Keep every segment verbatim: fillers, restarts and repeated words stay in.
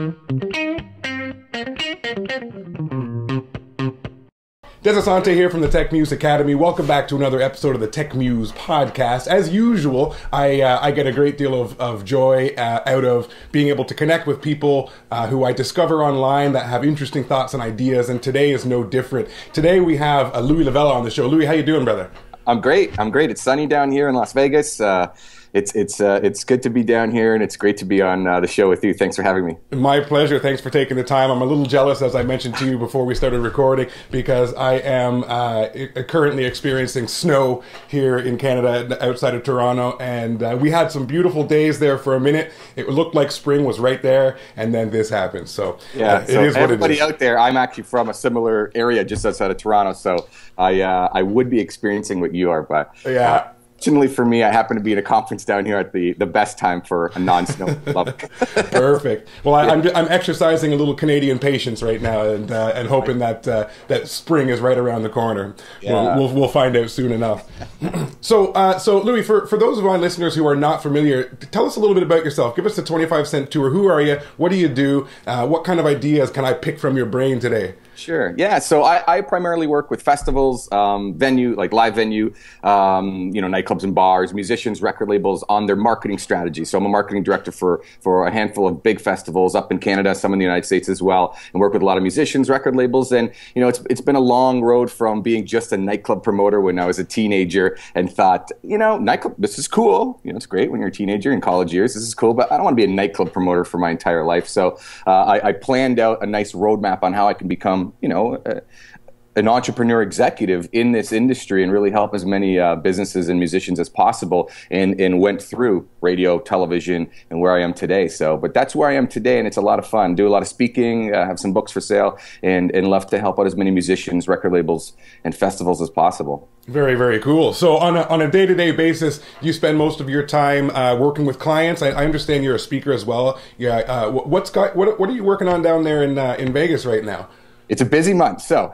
Des Asante here from the Tech Muse Academy. Welcome back to another episode of the Tech Muse podcast. As usual, I uh, I get a great deal of, of joy uh, out of being able to connect with people uh, who I discover online that have interesting thoughts and ideas, and today is no different. Today we have uh, Louis Lavella on the show. Louis, how you doing, brother? I'm great. I'm great. It's sunny down here in Las Vegas. Uh, it's it's uh, it's good to be down here, and it's great to be on uh, the show with you. Thanks for having me. My pleasure. Thanks for taking the time. I'm a little jealous, as I mentioned to you before we started recording, because I am uh, currently experiencing snow here in Canada, outside of Toronto, and uh, we had some beautiful days there for a minute. It looked like spring was right there, and then this happened. So yeah, uh, it so is what everybody it is. out there, I'm actually from a similar area just outside of Toronto, so I uh, I would be experiencing what you are, but yeah. Uh, Fortunately for me, I happen to be at a conference down here at the, the best time for a non-snow club. Perfect. Well, I, I'm I'm exercising a little Canadian patience right now, and uh, and hoping that uh, that spring is right around the corner. Yeah. We'll, we'll we'll find out soon enough. so uh, so Louis, for for those of our listeners who are not familiar, tell us a little bit about yourself. Give us the twenty-five cent tour. Who are you? What do you do? Uh, what kind of ideas can I pick from your brain today? Sure. Yeah. So I, I primarily work with festivals, um, venue, like live venue, um, you know, nightclubs and bars, musicians, record labels on their marketing strategy. So I'm a marketing director for, for a handful of big festivals up in Canada, some in the United States as well, and work with a lot of musicians, record labels. And, you know, it's, it's been a long road from being just a nightclub promoter when I was a teenager and thought, you know, nightclub, this is cool. You know, it's great when you're a teenager in college years. This is cool, but I don't want to be a nightclub promoter for my entire life. So uh, I, I planned out a nice roadmap on how I can become, you know, uh, an entrepreneur executive in this industry and really help as many uh, businesses and musicians as possible, and, and went through radio, television, and where I am today. So, but that's where I am today, and it's a lot of fun. Do a lot of speaking, uh, have some books for sale, and, and love to help out as many musicians, record labels, and festivals as possible. Very, very cool. So on a, on a day-to-day basis, you spend most of your time uh, working with clients. I, I understand you're a speaker as well. Yeah. Uh, what's got, what, what are you working on down there in uh, in Vegas right now? It's a busy month. So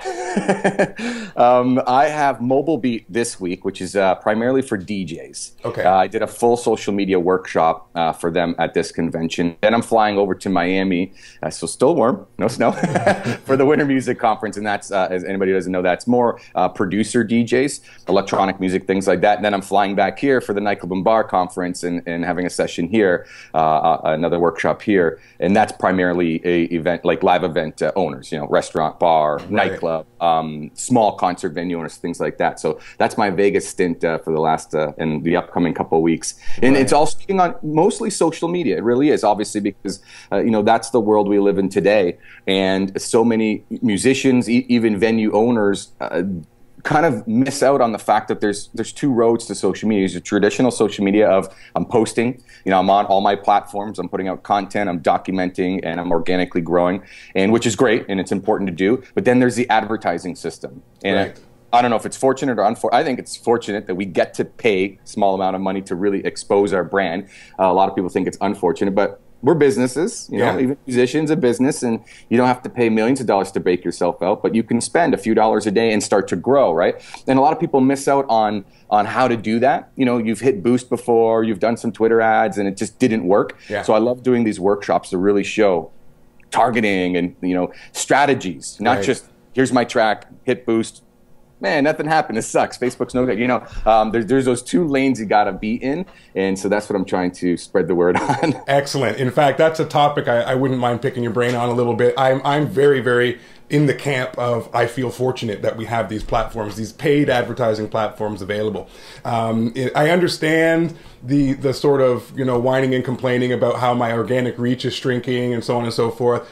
um, I have Mobile Beat this week, which is uh, primarily for D Js. Okay. Uh, I did a full social media workshop uh, for them at this convention. Then I'm flying over to Miami, uh, so still warm, no snow, for the Winter Music Conference. And that's, uh, as anybody who doesn't know, that's more uh, producer D Js, electronic music, things like that. And then I'm flying back here for the Nightclub and Bar Conference and, and having a session here, uh, uh, another workshop here. And that's primarily a event, like live event uh, owners, you know, restaurant, bar, right. nightclub, um, small concert venue owners, things like that. So that's my Vegas stint uh, for the last uh, and the upcoming couple of weeks. And right. It's all speaking on mostly social media. It really is, obviously, because uh, you know, that's the world we live in today. And so many musicians, e even venue owners, uh, kind of miss out on the fact that there's there's two roads to social media. There's a traditional social media of I'm posting, you know, I'm on all my platforms, I'm putting out content, I'm documenting, and I'm organically growing, and which is great and it's important to do. But then there's the advertising system, and right. I don't know if it's fortunate or unfortunate. I think it's fortunate that we get to pay a small amount of money to really expose our brand. Uh, a lot of people think it's unfortunate, but we're businesses, you know, yeah. even musicians, a business, and you don't have to pay millions of dollars to bake yourself out, but you can spend a few dollars a day and start to grow, right? And a lot of people miss out on on how to do that. You know, you've hit Boost before, you've done some Twitter ads, and it just didn't work. Yeah. So I love doing these workshops to really show targeting and, you know, strategies, not right. just here's my track, hit Boost. Man, nothing happened. This sucks. Facebook's no good. You know, um, there's, there's those two lanes you got to be in. And so that's what I'm trying to spread the word on. Excellent. In fact, that's a topic I, I wouldn't mind picking your brain on a little bit. I'm, I'm very, very in the camp of I feel fortunate that we have these platforms, these paid advertising platforms available. Um, it, I understand the the sort of, you know, whining and complaining about how my organic reach is shrinking and so on and so forth.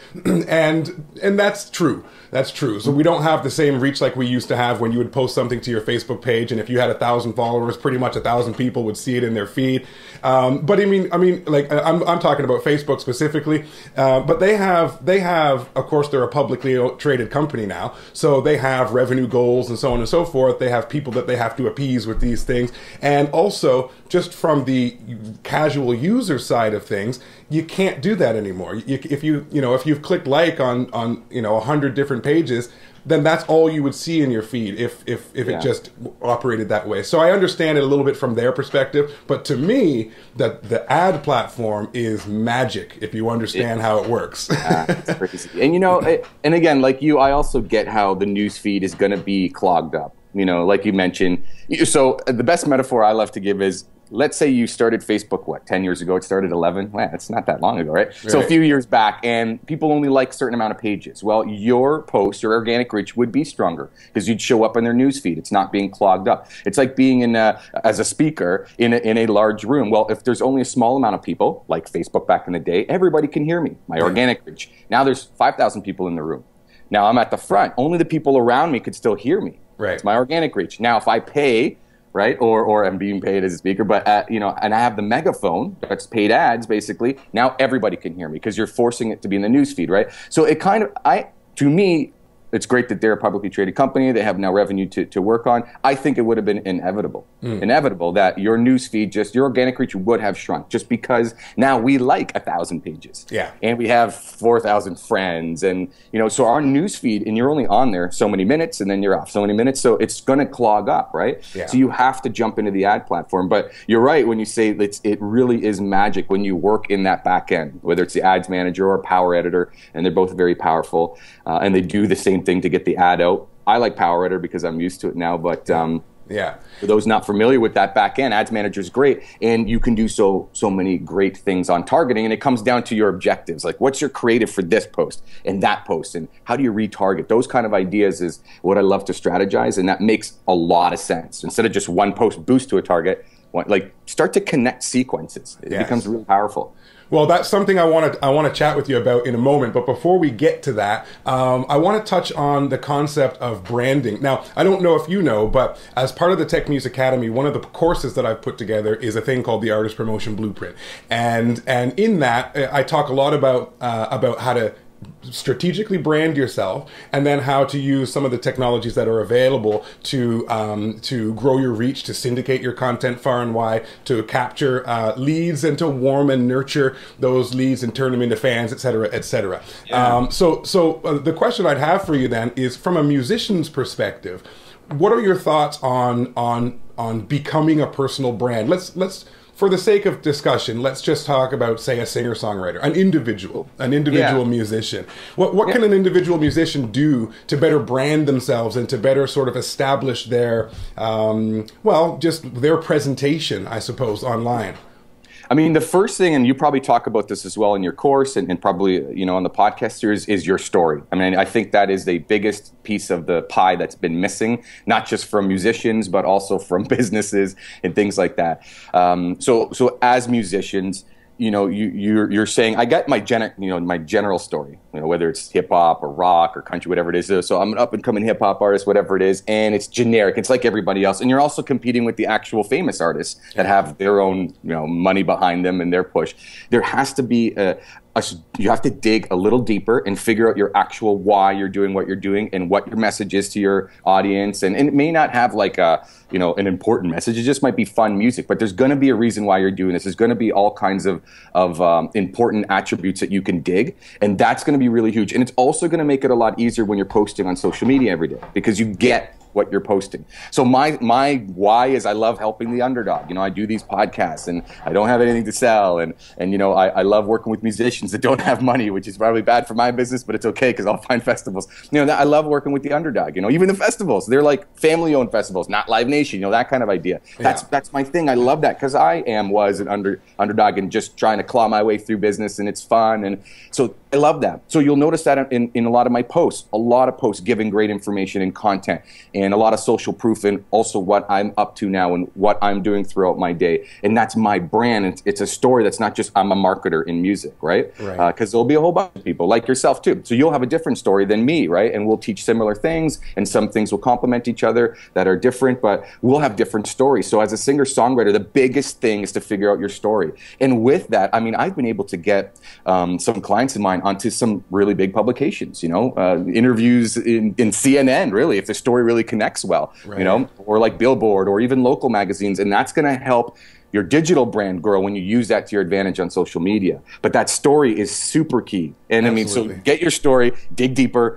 and and that's true. That's true. So we don't have the same reach like we used to have when you would post something to your Facebook page, and if you had a thousand followers, pretty much a thousand people would see it in their feed. Um, but I mean, I mean, like I'm I'm talking about Facebook specifically. Uh, but they have they have, of course, they're a publicly traded company now, so they have revenue goals and so on and so forth. They have people that they have to appease with these things, and also just from the casual user side of things, you can't do that anymore. You, if you you know if you've clicked like on on you know a hundred different pages, then that's all you would see in your feed if if, if Yeah. it just operated that way. So I understand it a little bit from their perspective, but to me, the the ad platform is magic if you understand It- how it works. Ah, it's crazy. And you know, it, and again, like you, I also get how the news feed is going to be clogged up. You know, like you mentioned. You- So uh, the best metaphor I love to give is, let's say you started Facebook, what, ten years ago? It started eleven? Well, it's not that long ago, right? So a Right. few years back, and people only like a certain amount of pages. Well, your post, your organic reach would be stronger because you'd show up in their news feed. It's not being clogged up. It's like being in a, as a speaker in a, in a large room. Well, if there's only a small amount of people, like Facebook back in the day, everybody can hear me, my organic reach. Now there's five thousand people in the room. Now I'm at the front. Only the people around me could still hear me. Right. It's my organic reach. Now, if I pay, right, or or I'm being paid as a speaker, but uh, you know, and I have the megaphone that's paid ads, basically. Now everybody can hear me because you're forcing it to be in the newsfeed, right? So it kind of, I to me, it's great that they're a publicly traded company. They have now revenue to, to work on. I think it would have been inevitable, mm. inevitable that your newsfeed, just your organic reach would have shrunk just because now we like a thousand pages. Yeah. And we have four thousand friends. And, you know, so our newsfeed, and you're only on there so many minutes and then you're off so many minutes. So it's going to clog up, right? Yeah. So you have to jump into the ad platform. But you're right when you say it's, it really is magic when you work in that back end, whether it's the ads manager or power editor, and they're both very powerful. Uh, and they do the same thing to get the ad out. I like Power Editor because I'm used to it now, but um, yeah. for those not familiar with that back end, Ads Manager is great, and you can do so so many great things on targeting, and it comes down to your objectives. Like, what's your creative for this post and that post, and how do you retarget? Those kind of ideas is what I love to strategize, and that makes a lot of sense. Instead of just one post boost to a target, like start to connect sequences. It Yes. becomes really powerful. Well, that's something I want to I want to chat with you about in a moment. But before we get to that, um, I want to touch on the concept of branding. Now, I don't know if you know, but as part of the Tech Muse Academy, one of the courses that I've put together is a thing called the Artist Promotion Blueprint, and and in that I talk a lot about uh, about how to strategically brand yourself, and then how to use some of the technologies that are available to um, to grow your reach, to syndicate your content far and wide, to capture uh, leads, and to warm and nurture those leads and turn them into fans, et cetera, et cetera. Yeah. Um, so, so uh, the question I'd have for you then is, from a musician's perspective, what are your thoughts on on on becoming a personal brand? Let's let's. For the sake of discussion, let's just talk about, say, a singer-songwriter, an individual, an individual Yeah. musician. What what Yeah. can an individual musician do to better brand themselves and to better sort of establish their, um, well, just their presentation, I suppose, online? I mean, the first thing, and you probably talk about this as well in your course and, and probably, you know, on the podcast series, is your story. I mean, I think that is the biggest piece of the pie that's been missing, not just from musicians, but also from businesses and things like that. Um, so, so as musicians, you know, you, you're, you're saying, I got my gen, you know, my general story, you know, whether it's hip hop or rock or country, whatever it is. So I'm an up and coming hip hop artist, whatever it is, and it's generic. It's like everybody else. And you're also competing with the actual famous artists that have their own, you know, money behind them and their push. There has to be a, a, you have to dig a little deeper and figure out your actual why you're doing what you're doing and what your message is to your audience. And, and it may not have like a, you know, an important message. It just might be fun music, but there's going to be a reason why you're doing this. There's going to be all kinds of, of um, important attributes that you can dig. And that's going to be really huge. And it's also going to make it a lot easier when you're posting on social media every day because you get what you're posting. So my my why is I love helping the underdog. You know, I do these podcasts and I don't have anything to sell. And, and you know, I, I love working with musicians that don't have money, which is probably bad for my business, but it's okay because I'll find festivals. You know, that, I love working with the underdog. You know, even the festivals, they're like family-owned festivals, not Live Nation, you know, that kind of idea. That's Yeah. that's my thing. I love that because I am, was an under underdog and just trying to claw my way through business, and it's fun. And so I love that. So you'll notice that in, in a lot of my posts, a lot of posts giving great information and content, and a lot of social proof, and also what I'm up to now and what I'm doing throughout my day. And that's my brand. It's, it's a story that's not just I'm a marketer in music, right? Right. Because uh, there'll be a whole bunch of people like yourself too. So you'll have a different story than me, right? And we'll teach similar things, and some things will complement each other that are different, but we'll have different stories. So as a singer-songwriter, the biggest thing is to figure out your story. And with that, I mean, I've been able to get um, some clients of mine onto some really big publications, you know, uh, interviews in, in C N N, really, if the story really connects well, Right. you know, or like Billboard or even local magazines. And that's going to help your digital brand grow when you use that to your advantage on social media. But that story is super key. And I mean, so Absolutely. get your story, dig deeper,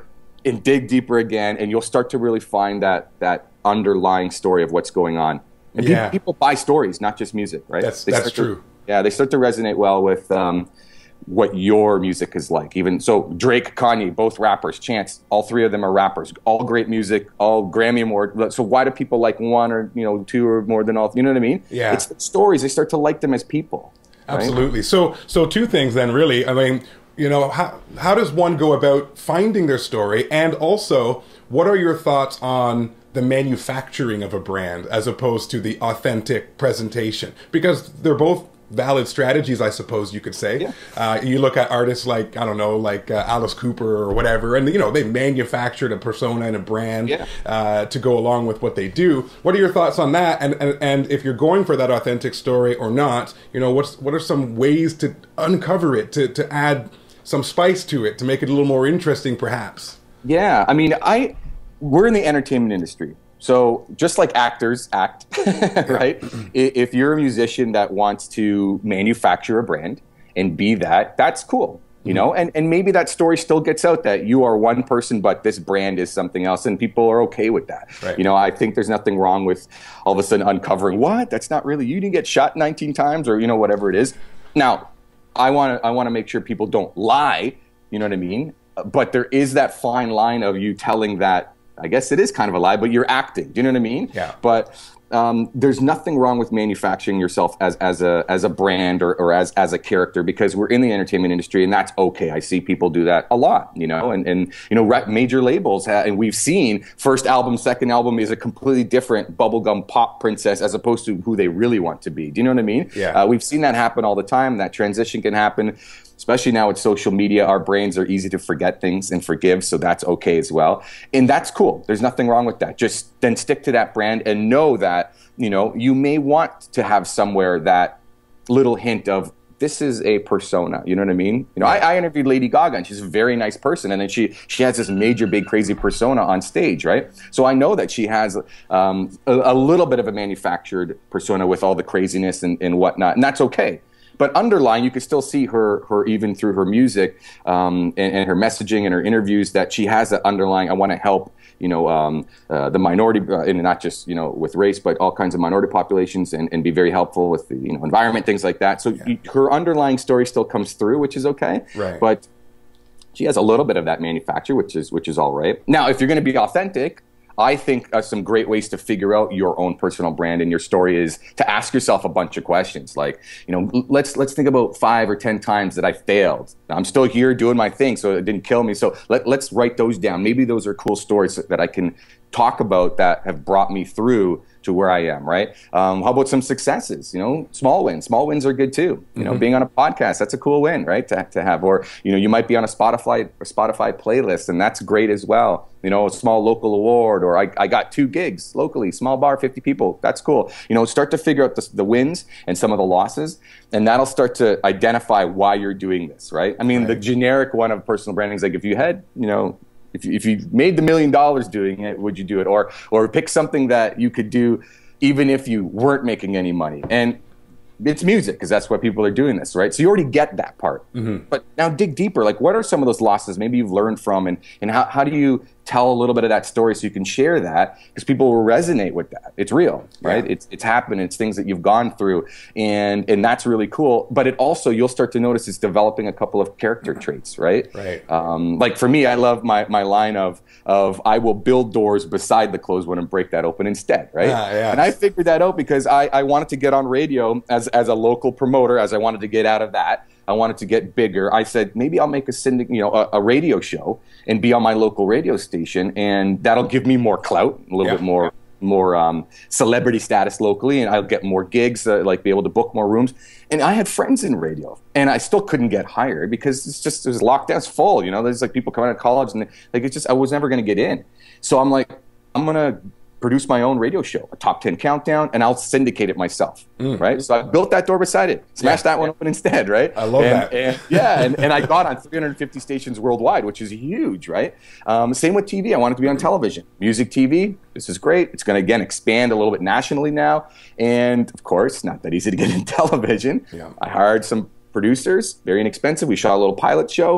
and dig deeper again, and you'll start to really find that that underlying story of what's going on. And Yeah. pe- people buy stories, not just music, right? That's They that's start to- true. yeah, they start to resonate well with um, what your music is like. Even so, Drake, Kanye, both rappers. Chance, all three of them are rappers. All great music, all Grammy Award. So why do people like one or you know two or more than all? You know what I mean? Yeah. It's the stories. They start to like them as people. right? Absolutely. So, so two things then, really. I mean, you know, how how does one go about finding their story, and also, what are your thoughts on the manufacturing of a brand as opposed to the authentic presentation? Because they're both valid strategies, I suppose you could say. Yeah. Uh, you look at artists like, I don't know, like uh, Alice Cooper or whatever, and, you know, they manufactured a persona and a brand Yeah. uh, to go along with what they do. What are your thoughts on that? And, and and if you're going for that authentic story or not, you know, what's what are some ways to uncover it, to, to add some spice to it, to make it a little more interesting, perhaps? Yeah, I mean, I we're in the entertainment industry. So just like actors act, right? I- If you're a musician that wants to manufacture a brand and be that, that's cool, you know? And and maybe that story still gets out that you are one person, but this brand is something else, and people are okay with that. Right. You know, I think there's nothing wrong with all of a sudden uncovering, what? That's not really, you didn't get shot nineteen times, or, you know, whatever it is. Now, I want to I want to make sure people don't lie, you know what I mean? But there is that fine line of you telling that, I guess it is kind of a lie, but you're acting. Do you know what I mean? Yeah. But um, there's nothing wrong with manufacturing yourself as as a as a brand or, or as as a character, because we're in the entertainment industry, and that's okay. I see people do that a lot, you know, and and you know, rep- major labels ha- and we've seen first album, second album is a completely different bubblegum pop princess as opposed to who they really want to be. Do you know what I mean? Yeah. Uh, we've seen that happen all the time. That transition can happen. Especially now with social media, our brains are easy to forget things and forgive, so that's okay as well. And that's cool. There's nothing wrong with that. Just then stick to that brand and know that, you know, you may want to have somewhere that little hint of, this is a persona. You know what I mean? You know, I, I interviewed Lady Gaga, and she's a very nice person, and then she she has this major, big, crazy persona on stage, right? So I know that she has um, a, a little bit of a manufactured persona with all the craziness and, and whatnot, and that's okay. But underlying, you can still see her, her even through her music um, and, and her messaging and her interviews, that she has that underlying, I want to help, you know, um, uh, the minority, uh, and not just, you know, with race, but all kinds of minority populations, and, and be very helpful with the, you know, environment, things like that. So you, her underlying story still comes through, which is okay. Right. But she has a little bit of that manufacture, which is which is all right. Now, if you're going to be authentic, I think uh, some great ways to figure out your own personal brand and your story is to ask yourself a bunch of questions. Like, you know, l- let's let's think about five or ten times that I failed. I'm still here doing my thing, so it didn't kill me. So let, let's write those down. Maybe those are cool stories that I can talk about that have brought me through to where I am, right? Um, how about some successes? You know, small wins. Small wins are good too. You know, Mm-hmm. being on a podcast, that's a cool win, right? To, to have, or you know, you might be on a Spotify a Spotify playlist, and that's great as well. You know, a small local award, or I, I got two gigs locally, small bar, fifty people. That's cool. You know, start to figure out the, the wins and some of the losses, and that'll start to identify why you're doing this, right? I mean, Right. the generic one of personal branding is like, if you had, you know, if you, if you made the million dollars doing it, would you do it? Or or pick something that you could do even if you weren't making any money. And it's music, because that's why people are doing this, right? So you already get that part. Mm-hmm. But now dig deeper. Like, what are some of those losses maybe you've learned from, and, and how, how do you tell a little bit of that story so you can share that? Because people will resonate with that. It's real, right? Yeah. It's it's happened. It's things that you've gone through, and and that's really cool. But it also, you'll start to notice it's developing a couple of character traits, right? Right. Um, like for me, I love my my line of of I will build doors beside the closed one and break that open instead, right? Ah, yeah. And I figured that out because I, I wanted to get on radio as as a local promoter, as I wanted to get out of that. I wanted to get bigger. I said, maybe I'll make a syndic, you know, a, a radio show and be on my local radio station, and that'll give me more clout, a little Yeah. bit more more um, celebrity status locally, and I'll get more gigs, uh, like be able to book more rooms. And I had friends in radio, and I still couldn't get hired because it's just, it was lockdowns full. You know, there's like people coming out of college, and like it's just, I was never going to get in. So I'm like, I'm going to produce my own radio show, a top ten countdown, and I'll syndicate it myself, right? So I built that door beside it, smashed Yeah. that one open instead, right? I love and, that. And, yeah, and, and I got on three hundred fifty stations worldwide, which is huge, right? Um, same with T V. I wanted to be on television. Music T V, this is great. It's going to, again, expand a little bit nationally now. And, of course, not that easy to get in television. Yeah. I hired some producers, very inexpensive. We shot a little pilot show.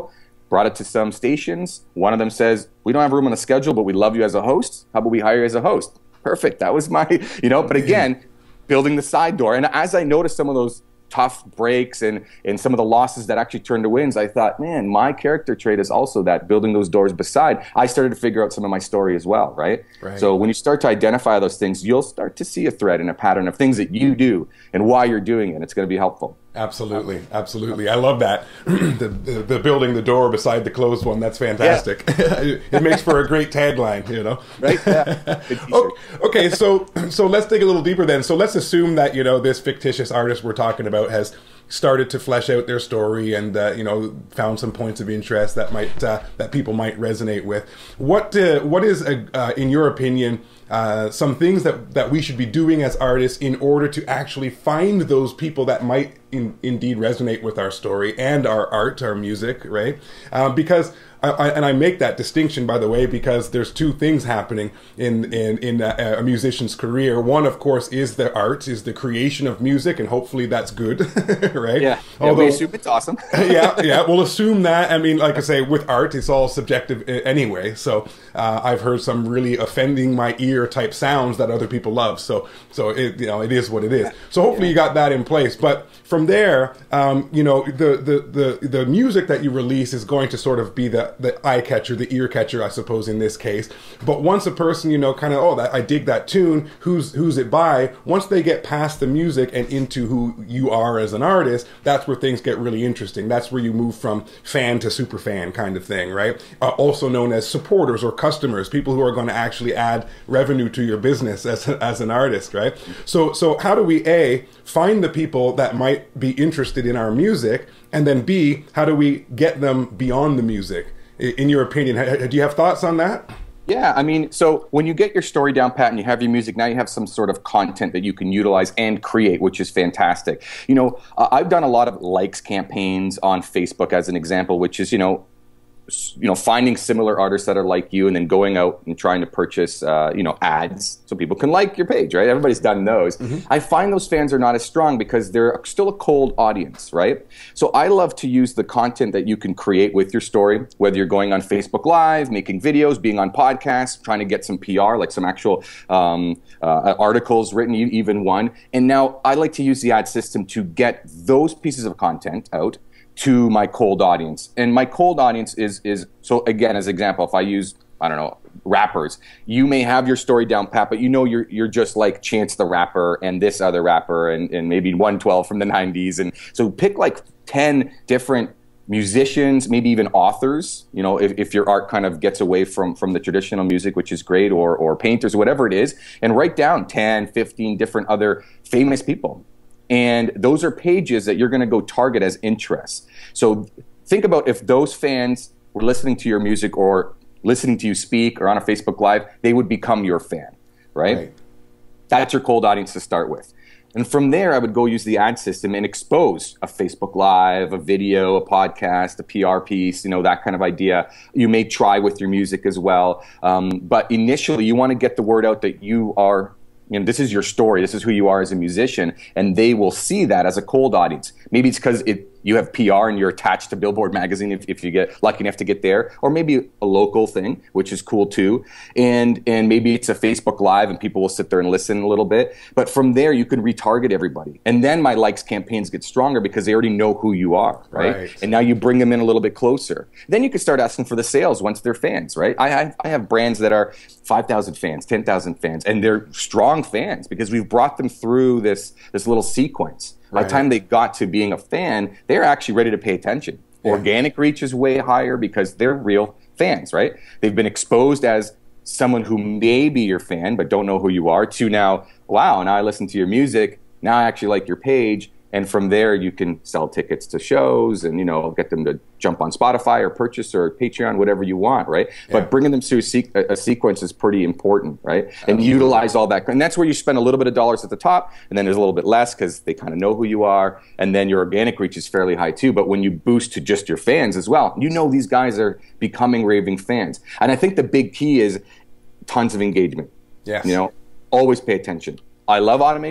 brought it to some stations. One of them says, we don't have room on the schedule, but we love you as a host. How about we hire you as a host? Perfect. That was my, you know, but again, building the side door. And as I noticed some of those tough breaks and, and some of the losses that actually turned to wins, I thought, man, my character trait is also that, building those doors beside. I started to figure out some of my story as well, right? right? So when you start to identify those things, you'll start to see a thread and a pattern of things that you do and why you're doing it. It's going to be helpful. Absolutely, absolutely. I love that. the, the the building the door beside the closed one. That's fantastic. Yeah. It makes for a great tagline, you know. Right. Yeah. okay, okay, so so let's dig a little deeper then. So let's assume that, you know, this fictitious artist we're talking about has started to flesh out their story and uh, you know, found some points of interest that might uh, that people might resonate with. What uh, what is a, uh, in your opinion, uh, some things that that we should be doing as artists in order to actually find those people that might in, indeed resonate with our story and our art, our music, right? Um, because I, I, and I make that distinction, by the way, because there's two things happening in in in a, a musician's career. One, of course, is the art, is the creation of music, and hopefully that's good, right? Yeah. Although yeah, we assume it's awesome. yeah, yeah. We'll assume that. I mean, like I say, with art, it's all subjective anyway. So uh, I've heard some really offending my ear type sounds that other people love. So so it, you know, it is what it is. So hopefully you got that in place. But from there, um, you know, the, the the the music that you release is going to sort of be the the eye catcher, the ear catcher, I suppose, in this case. But once a person, you know, kind of, oh, that, I dig that tune, who's who's it by? Once they get past the music and into who you are as an artist, that's where things get really interesting. That's where you move from fan to super fan kind of thing, right? Uh, also known as supporters or customers, people who are going to actually add revenue to your business as a, as an artist, right? So so how do we, A, find the people that might be interested in our music, and then B, how do we get them beyond the music? In your opinion, do you have thoughts on that? Yeah, I mean, so when you get your story down pat and you have your music, now you have some sort of content that you can utilize and create, which is fantastic. You know, uh, I've done a lot of likes campaigns on Facebook as an example, which is, you know, you know, finding similar artists that are like you and then going out and trying to purchase, uh, you know, ads so people can like your page, right? Everybody's done those. Mm-hmm. I find those fans are not as strong because they're still a cold audience, right? So I love to use the content that you can create with your story, whether you're going on Facebook Live, making videos, being on podcasts, trying to get some P R, like some actual um, uh, articles written, even one. And now I like to use the ad system to get those pieces of content out to my cold audience. And my cold audience is, is so again, as an example, if I use, I don't know, rappers, you may have your story down pat, but you know you're you're just like Chance the Rapper and this other rapper and, and maybe one twelve from the nineties. And so pick like ten different musicians, maybe even authors, you know, if, if your art kind of gets away from, from the traditional music, which is great, or, or painters, whatever it is, and write down ten, fifteen different other famous people. And those are pages that you're going to go target as interests. So think about if those fans were listening to your music or listening to you speak or on a Facebook Live, they would become your fan, right? right? That's your cold audience to start with. And from there, I would go use the ad system and expose a Facebook Live, a video, a podcast, a P R piece, you know, that kind of idea. You may try with your music as well. Um, but initially, you want to get the word out that you are, you know, this is your story, this is who you are as a musician, and they will see that as a cold audience. Maybe it's because it, you have P R and you're attached to Billboard magazine if, if you get lucky enough to get there, or maybe a local thing, which is cool too. And and maybe it's a Facebook Live and people will sit there and listen a little bit. But from there, you can retarget everybody. And then my likes campaigns get stronger because they already know who you are, right? right. And now you bring them in a little bit closer. Then you can start asking for the sales once they're fans, right? I, I, I have brands that are five thousand fans, ten thousand fans, and they're strong fans because we've brought them through this, this little sequence. By the time they got to being a fan, they're actually ready to pay attention. Yeah. Organic reach is way higher because they're real fans, right? They've been exposed as someone who may be your fan but don't know who you are, to now, wow, now I listen to your music, now I actually like your page. And from there, you can sell tickets to shows and, you know, get them to jump on Spotify or purchase or Patreon, whatever you want, right? Yeah. But bringing them through a, se a sequence is pretty important, right? And Absolutely. Utilize all that. And that's where you spend a little bit of dollars at the top, and then there's a little bit less because they kind of know who you are. And then your organic reach is fairly high too. But when you boost to just your fans as well, you know these guys are becoming raving fans. And I think the big key is tons of engagement. Yes. You know, always pay attention. I love automation.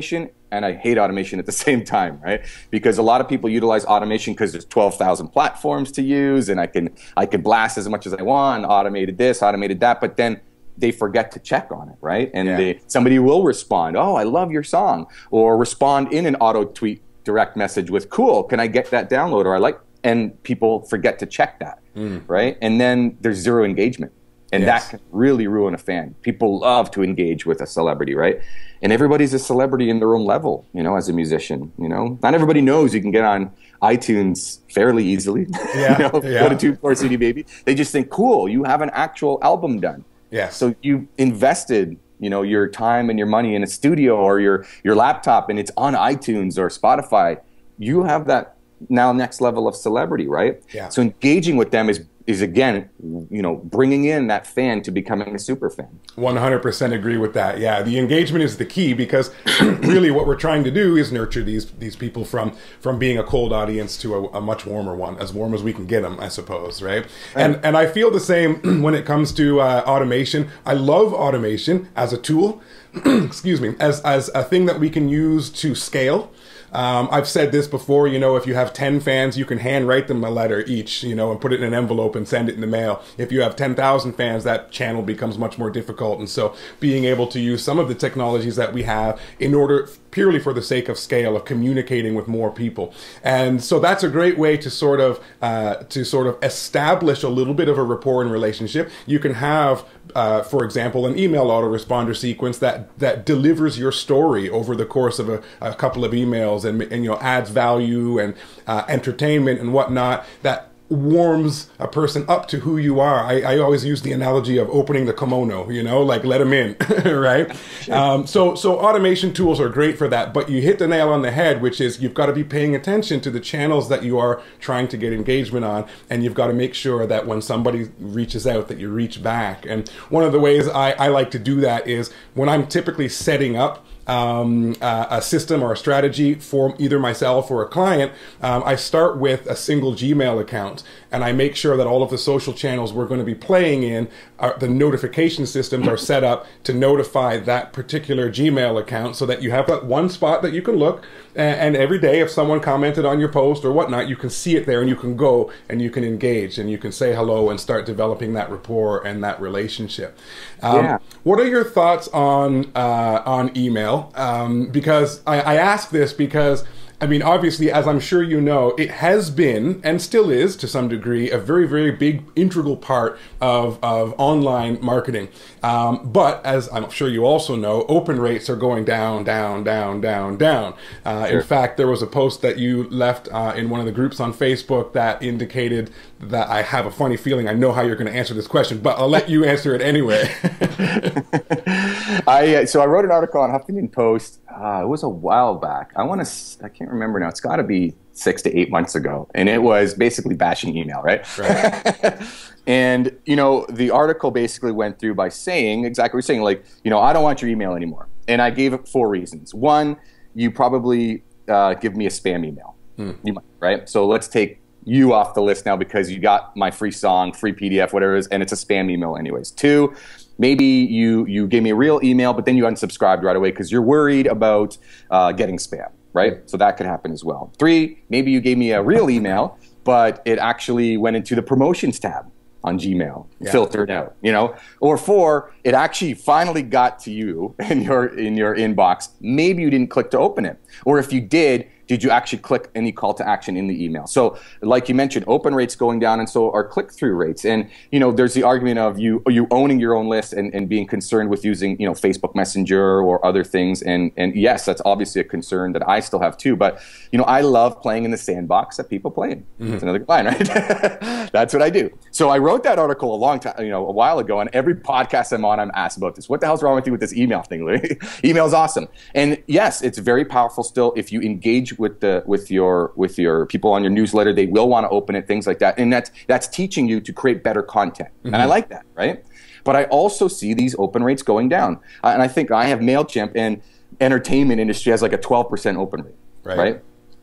and I hate automation at the same time, right? Because a lot of people utilize automation because there's twelve thousand platforms to use, and I can I can blast as much as I want, automated this, automated that, but then they forget to check on it, right? And yeah. they, somebody will respond, oh, I love your song, or respond in an auto tweet direct message with, cool, can I get that download? Or I like, and people forget to check that, mm. right? And then there's zero engagement. And yes. that can really ruin a fan. People love to engage with a celebrity, right? And everybody's a celebrity in their own level, you know, as a musician, you know? Not everybody knows you can get on iTunes fairly easily. Yeah. you know, yeah. Go to two four C D Baby. They just think, cool, you have an actual album done. Yeah. So you invested, you know, your time and your money in a studio or your, your laptop, and it's on iTunes or Spotify. You have that now next level of celebrity, right? Yeah. So engaging with them is is again, you know, bringing in that fan to becoming a super fan. one hundred percent agree with that. Yeah, the engagement is the key, because really what we're trying to do is nurture these these people from from being a cold audience to a, a much warmer one, as warm as we can get them, I suppose, right? right. And and I feel the same when it comes to uh, automation. I love automation as a tool, excuse me, as as a thing that we can use to scale. Um, I've said this before, you know, if you have ten fans, you can handwrite them a letter each, you know, and put it in an envelope and send it in the mail. If you have ten thousand fans, that channel becomes much more difficult. And so being able to use some of the technologies that we have in order, purely for the sake of scale, of communicating with more people. And so that's a great way to sort of, uh, to sort of establish a little bit of a rapport and relationship. You can have, uh, for example, an email autoresponder sequence that, that delivers your story over the course of a, a couple of emails, and, and you know, adds value and uh, entertainment and whatnot, that warms a person up to who you are. I, I always use the analogy of opening the kimono, you know, like let them in, right? Sure. Um, so, so automation tools are great for that, but you hit the nail on the head, which is you've got to be paying attention to the channels that you are trying to get engagement on, and you've got to make sure that when somebody reaches out that you reach back. And one of the ways I, I like to do that is when I'm typically setting up Um, uh, a system or a strategy for either myself or a client, um, I start with a single Gmail account, and I make sure that all of the social channels we're going to be playing in, are, the notification systems are set up to notify that particular Gmail account, so that you have that one spot that you can look, and, and every day if someone commented on your post or whatnot, you can see it there, and you can go and you can engage and you can say hello and start developing that rapport and that relationship. Um, yeah. What are your thoughts on uh, on email? Um, because I, I ask this because, I mean, obviously, as I'm sure you know, it has been, and still is to some degree, a very, very big integral part of, of online marketing. Um, but as I'm sure you also know, open rates are going down, down, down, down, down. Uh, sure. In fact, there was a post that you left uh, in one of the groups on Facebook that indicated that, I have a funny feeling I know how you're going to answer this question, but I'll let you answer it anyway. I uh, so I wrote an article on Huffington Post. Uh, it was a while back. I want to. I can't remember now. It's got to be six to eight months ago, and it was basically bashing email, right? Right. And you know, the article basically went through by saying exactly what you're saying, like, you know, I don't want your email anymore, and I gave it four reasons. One, you probably uh, give me a spam email, hmm. you might, right? So let's take you off the list now because you got my free song, free P D F, whatever it is, and it's a spam email anyways. Two, maybe you you gave me a real email, but then you unsubscribed right away because you're worried about uh, getting spam, right? So that could happen as well. Three, maybe you gave me a real email, but it actually went into the promotions tab on Gmail, yeah. filtered out, you know? Or four, it actually finally got to you in your in your inbox. Maybe you didn't click to open it. Or if you did, did you actually click any call to action in the email? So like you mentioned, open rates going down, and so are click-through rates. And, you know, there's the argument of you you owning your own list and, and being concerned with using, you know, Facebook Messenger or other things. And, and yes, that's obviously a concern that I still have too. But, you know, I love playing in the sandbox that people play in. Mm-hmm. That's another line, right? That's what I do. So I wrote that article a long time, you know, a while ago, and every podcast I'm on, I'm asked about this. What the hell's wrong with you with this email thing, Louis? Email's awesome. And yes, it's very powerful still. If you engage with the with your with your people on your newsletter, they will want to open it, things like that, and that's that's teaching you to create better content. Mm-hmm. And I like that, right? But I also see these open rates going down, uh, and I think I have MailChimp, and entertainment industry has like a twelve percent open rate, right? right?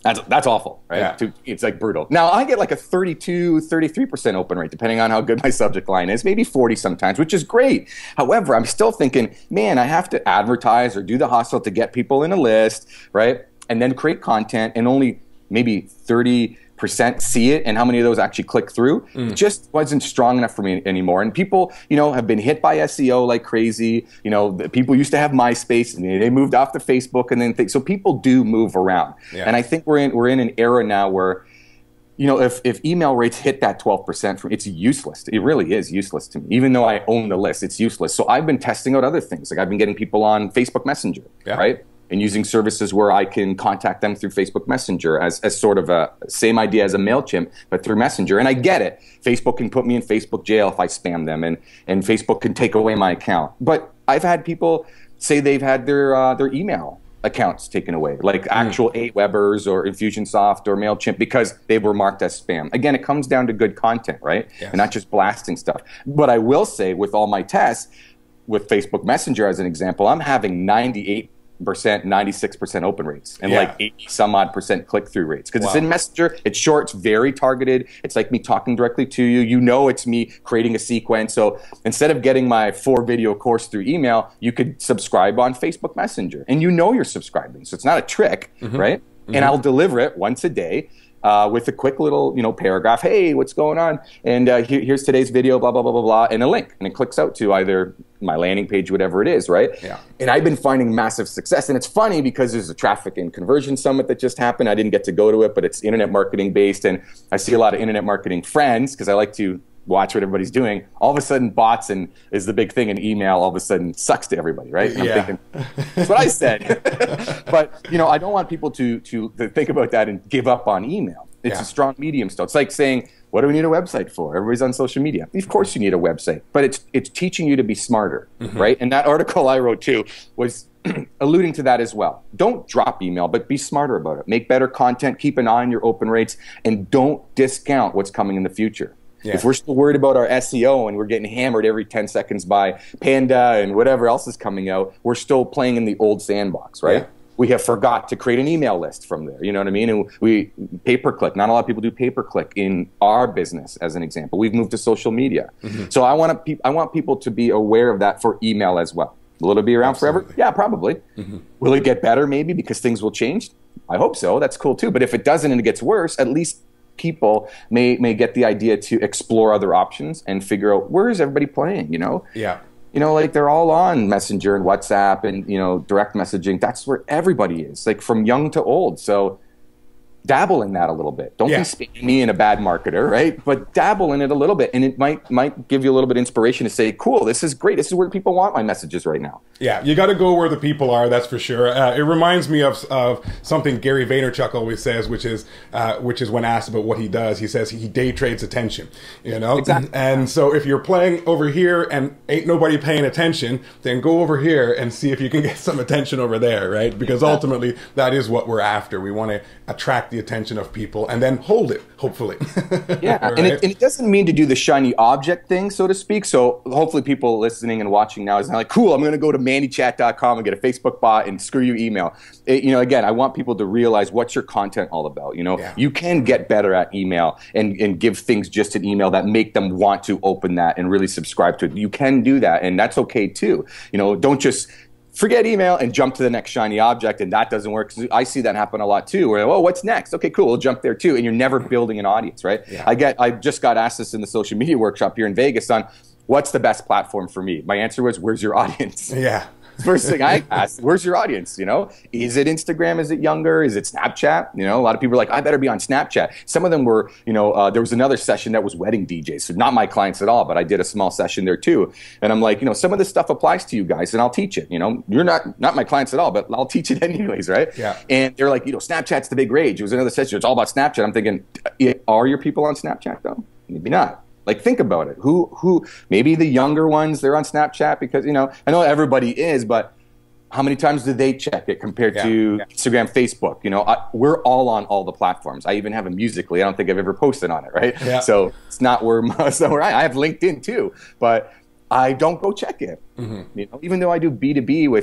That's, that's awful, right? Yeah. To, it's like brutal. Now, I get like a thirty-two, thirty-three percent open rate, depending on how good my subject line is, maybe forty sometimes, which is great. However, I'm still thinking, man, I have to advertise or do the hustle to get people in a list, right? And then create content, and only maybe thirty percent see it, and how many of those actually click through. Mm. It just wasn't strong enough for me anymore. And people, you know, have been hit by S E O like crazy. You know, people used to have MySpace, and they moved off to Facebook, and then th- so people do move around. Yeah. And I think we're in we're in an era now where, you know, if if email rates hit that twelve percent, from, it's useless. It really is useless to me. Even though I own the list, it's useless. So I've been testing out other things. Like I've been getting people on Facebook Messenger, yeah. right? And using services where I can contact them through Facebook Messenger as, as sort of a same idea as a MailChimp, but through Messenger. And I get it. Facebook can put me in Facebook jail if I spam them, and, and Facebook can take away my account. But I've had people say they've had their uh, their email accounts taken away, like actual mm. Awebbers or Infusionsoft or MailChimp, because they were marked as spam. Again, it comes down to good content, right? Yes. And not just blasting stuff. But I will say, with all my tests, with Facebook Messenger as an example, I'm having ninety-eight percent, ninety-six percent open rates, and yeah. like eighty some odd percent click-through rates, because wow. it's in Messenger, it's short, it's very targeted, it's like me talking directly to you, you know it's me creating a sequence. So instead of getting my four video course through email, you could subscribe on Facebook Messenger, and you know you're subscribing, so it's not a trick, mm-hmm. right? Mm-hmm. And I'll deliver it once a day uh, with a quick little, you know, paragraph, hey, what's going on, and uh, here, here's today's video, blah, blah, blah, blah, blah, and a link, and it clicks out to either my landing page, whatever it is, right? Yeah. And I've been finding massive success. And it's funny because there's a traffic and conversion summit that just happened. I didn't get to go to it, but it's internet marketing based. And I see a lot of internet marketing friends, because I like to watch what everybody's doing. All of a sudden, bots and is the big thing, and email all of a sudden sucks to everybody, right? And I'm yeah. thinking, that's what I said. But, you know, I don't want people to, to, to think about that and give up on email. It's yeah. a strong medium still. It's like saying, what do we need a website for? Everybody's on social media. Of course you need a website, but it's it's teaching you to be smarter, mm-hmm. right? And that article I wrote too was alluding to that as well. Don't drop email, but be smarter about it. Make better content, keep an eye on your open rates, and don't discount what's coming in the future. Yeah. If we're still worried about our S E O and we're getting hammered every ten seconds by Panda and whatever else is coming out, we're still playing in the old sandbox, right? Yeah. We have forgot to create an email list from there. You know what I mean? And we pay-per-click. Not a lot of people do pay-per-click in our business, as an example. We've moved to social media. Mm-hmm. So I want to. I want people to be aware of that for email as well. Will it be around Absolutely. forever? Yeah, probably. Mm-hmm. Will it get better? Maybe, because things will change. I hope so. That's cool too. But if it doesn't and it gets worse, at least people may may get the idea to explore other options and figure out, where is everybody playing? You know? Yeah. You know, like they're all on Messenger and WhatsApp and, you know, direct messaging. That's where everybody is, like from young to old. So dabble in that a little bit. Don't yeah. be speaking me in a bad marketer, right? But dabble in it a little bit, and it might might give you a little bit of inspiration to say, cool, this is great. This is where people want my messages right now. Yeah, you got to go where the people are, that's for sure. Uh, it reminds me of of something Gary Vaynerchuk always says, which is uh, which is when asked about what he does, he says he day trades attention, you know? Exactly. And so if you're playing over here and ain't nobody paying attention, then go over here and see if you can get some attention over there, right? Because ultimately, that is what we're after. We want to attract the attention of people and then hold it, hopefully. Yeah, right? and, it, and it doesn't mean to do the shiny object thing, so to speak. So hopefully people listening and watching now is not like, cool, I'm going to go to mandychat dot com and get a Facebook bot and screw you email. It, you know, again, I want people to realize, what's your content all about. You know, yeah. you can get better at email and, and give things just an email that make them want to open that and really subscribe to it. You can do that, and that's okay too. You know, don't just forget email and jump to the next shiny object, and that doesn't work. I see that happen a lot too, where, oh, what's next? Okay, cool, we'll jump there too. And you're never building an audience, right? Yeah. I get, I just got asked this in the social media workshop here in Vegas on what's the best platform for me. My answer was, where's your audience? Yeah. First thing I asked, where's your audience? You know, is it Instagram? Is it younger? Is it Snapchat? You know, a lot of people are like, I better be on Snapchat. Some of them were, you know, uh, there was another session that was wedding D Js. So not my clients at all, but I did a small session there too. And I'm like, you know, some of this stuff applies to you guys, and I'll teach it. You know, you're not not my clients at all, but I'll teach it anyways, right? Yeah. And they're like, you know, Snapchat's the big rage. It was another session. It's all about Snapchat. I'm thinking, are your people on Snapchat though? Maybe not. Like, think about it. Who, who, maybe the younger ones, they're on Snapchat because, you know, I know everybody is, but how many times do they check it compared yeah, to yeah. Instagram, Facebook? You know, I, we're all on all the platforms. I even have a Musical.ly. I don't think I've ever posted on it, right? Yeah. So it's not where, so where I, I have LinkedIn too, but I don't go check it. Mm-hmm. You know, even though I do B two B with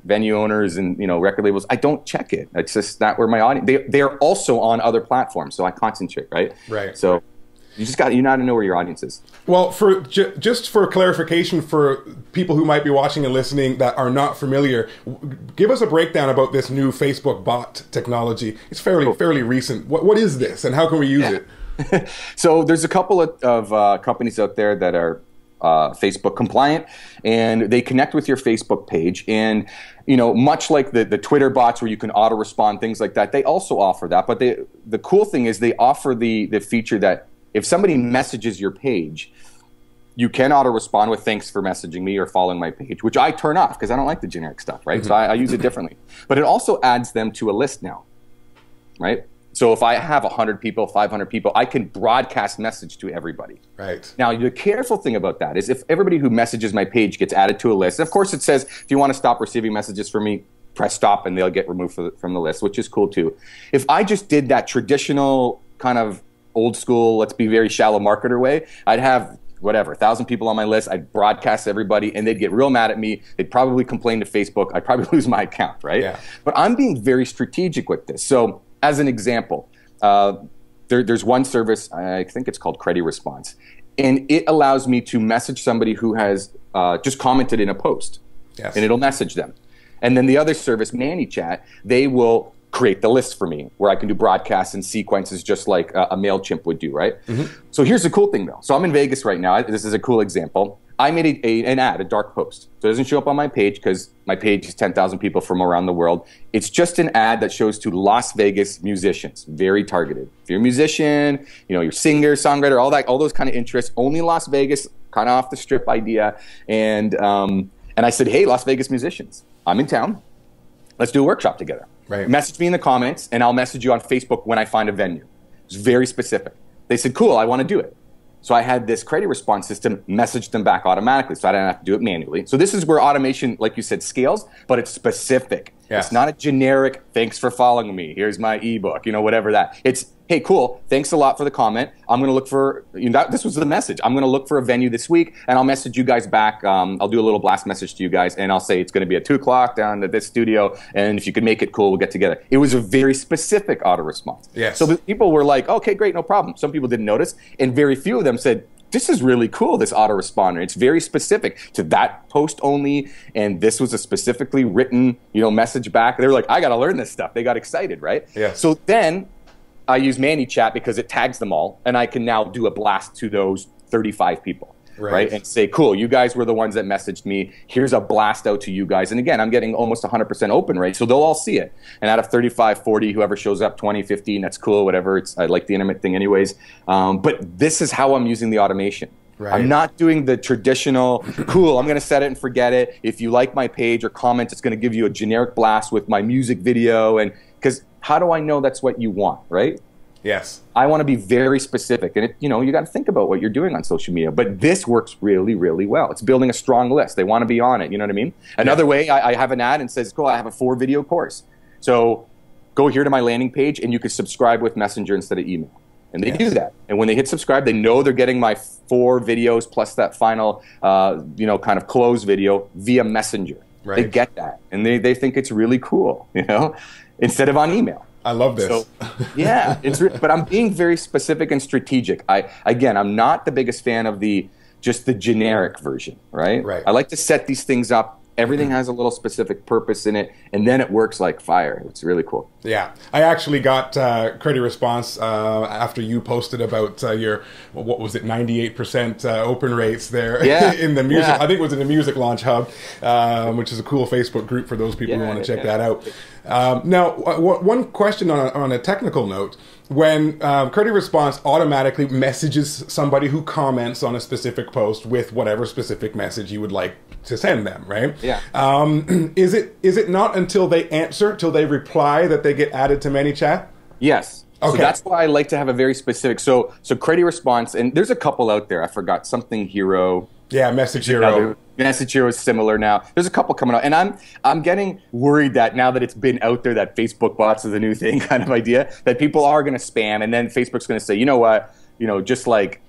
venue owners and, you know, record labels, I don't check it. It's just not where my audience, they, they're also on other platforms. So I concentrate, right? Right. So you just got, you got to know where your audience is. Well, for ju- just for clarification for people who might be watching and listening that are not familiar, w- give us a breakdown about this new Facebook bot technology. It's fairly, cool. fairly recent. What, what is this and how can we use yeah. it? So there's a couple of, of uh, companies out there that are Uh, Facebook compliant, and they connect with your Facebook page. And, you know, much like the, the Twitter bots where you can auto respond, things like that, they also offer that. But they, the cool thing is they offer the, the feature that if somebody messages your page, you can auto respond with thanks for messaging me or following my page, which I turn off because I don't like the generic stuff, right? Mm-hmm. So I, I use it differently. But it also adds them to a list now, right? So if I have one hundred people, five hundred people, I can broadcast message to everybody. Right. Now, the careful thing about that is if everybody who messages my page gets added to a list, of course it says, if you want to stop receiving messages from me, press stop and they'll get removed from the list, which is cool too. If I just did that traditional kind of old school, let's be very shallow marketer way, I'd have whatever, a thousand people on my list, I'd broadcast everybody and they'd get real mad at me. They'd probably complain to Facebook. I'd probably lose my account, right? Yeah. But I'm being very strategic with this. So as an example, uh, there, there's one service, I think it's called Credit Response, and it allows me to message somebody who has uh, just commented in a post, yes. and it'll message them. And then the other service, ManyChat, they will create the list for me where I can do broadcasts and sequences just like a, a MailChimp would do, right? Mm-hmm. So here's the cool thing though. So I'm in Vegas right now. This is a cool example. I made a, a, an ad, a dark post. So it doesn't show up on my page because my page is ten thousand people from around the world. It's just an ad that shows to Las Vegas musicians, very targeted. If you're a musician, you know, you're singer, songwriter, all that, all those kind of interests, only Las Vegas, kind of off the strip idea. And, um, and I said, hey, Las Vegas musicians, I'm in town. Let's do a workshop together. Right. Message me in the comments and I'll message you on Facebook when I find a venue. It's very specific. They said, cool, I want to do it. So I had this Credit Response system message them back automatically, so I didn't have to do it manually. So this is where automation, like you said, scales, but it's specific. Yes. It's not a generic, thanks for following me, here's my ebook, you know, whatever that. It's, hey, cool, thanks a lot for the comment. I'm going to look for, you know, this was the message. I'm going to look for a venue this week, and I'll message you guys back. Um, I'll do a little blast message to you guys, and I'll say it's going to be at two o'clock down at this studio, and if you could make it cool, we'll get together. It was a very specific auto response. Yes. So the people were like, okay, great, no problem. Some people didn't notice, and very few of them said, this is really cool, this autoresponder. It's very specific to that post only, and this was a specifically written, you know, message back. They were like, I got to learn this stuff. They got excited, right? Yeah. So then I use ManyChat because it tags them all, and I can now do a blast to those thirty-five people. Right. right? And say, cool, you guys were the ones that messaged me. Here's a blast out to you guys. And again, I'm getting almost one hundred percent open rate, so they'll all see it. And out of thirty-five, forty, whoever shows up, twenty, fifteen, that's cool, whatever. It's, I like the intimate thing anyways. Um, but this is how I'm using the automation. Right. I'm not doing the traditional, cool, I'm going to set it and forget it. If you like my page or comment, it's going to give you a generic blast with my music video. And because how do I know that's what you want, right? Yes. I want to be very specific. And, it, you know, you got to think about what you're doing on social media. But this works really, really well. It's building a strong list. They want to be on it. You know what I mean? Another yeah. way, I, I have an ad and says, cool, I have a four video course. So go here to my landing page and you can subscribe with Messenger instead of email. And they yes. do that. And when they hit subscribe, they know they're getting my four videos plus that final, uh, you know, kind of close video via Messenger. Right. They get that. And they, they think it's really cool, you know, instead of on email. I love this. So, yeah, it's re- but I'm being very specific and strategic. I again, I'm not the biggest fan of the just the generic version, right? Right. I like to set these things up. Everything has a little specific purpose in it, and then it works like fire. It's really cool. Yeah. I actually got uh, Credit Response uh, after you posted about uh, your, what was it, ninety-eight percent uh, open rates there yeah. in the music. Yeah. I think it was in the Music Launch Hub, um, which is a cool Facebook group for those people yeah, who want to check yeah. that out. Um, now, w- one question on a, on a technical note. When um, Credit Response automatically messages somebody who comments on a specific post with whatever specific message you would like to send them, right? Yeah. Um, is it is it not until they answer, till they reply, that they get added to ManyChat? Yes. Okay. So that's why I like to have a very specific. So so Credit Response, and there's a couple out there. I forgot something Hero. Yeah, Message Hero. Message Hero is similar now. There's a couple coming out, and I'm I'm getting worried that now that it's been out there, that Facebook bots is the new thing, kind of idea, that people are going to spam, and then Facebook's going to say, you know what, you know, just like